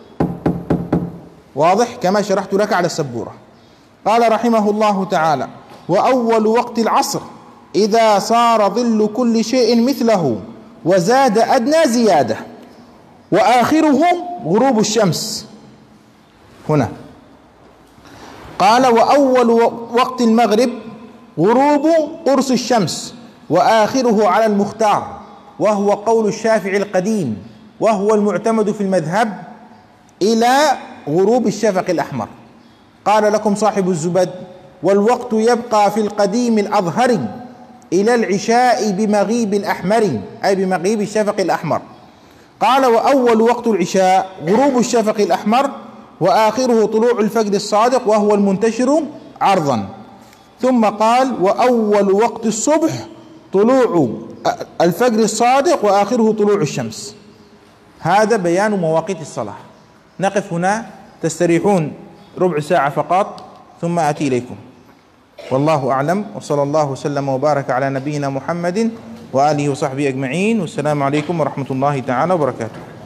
واضح كما شرحت لك على السبورة. قال رحمه الله تعالى: وأول وقت العصر إذا صار ظل كل شيء مثله وزاد أدنى زيادة، وآخره غروب الشمس. هنا قال: وأول وقت المغرب غروب قرص الشمس، وآخره على المختار، وهو قول الشافعي القديم، وهو المعتمد في المذهب، إلى غروب الشفق الأحمر. قال لكم صاحب الزبد: والوقت يبقى في القديم الأظهر إلى العشاء بمغيب الأحمر، أي بمغيب الشفق الأحمر. قال: وأول وقت العشاء غروب الشفق الأحمر، وآخره طلوع الفجر الصادق، وهو المنتشر عرضا. ثم قال: وأول وقت الصبح طلوع الفجر الصادق، وآخره طلوع الشمس. هذا بيان مواقيت الصلاة. نقف هنا، تستريحون ربع ساعة فقط، ثم آتي إليكم. والله أعلم، وصلى الله وسلم وبارك على نبينا محمد وآله وصحبه أجمعين، والسلام عليكم ورحمة الله تعالى وبركاته.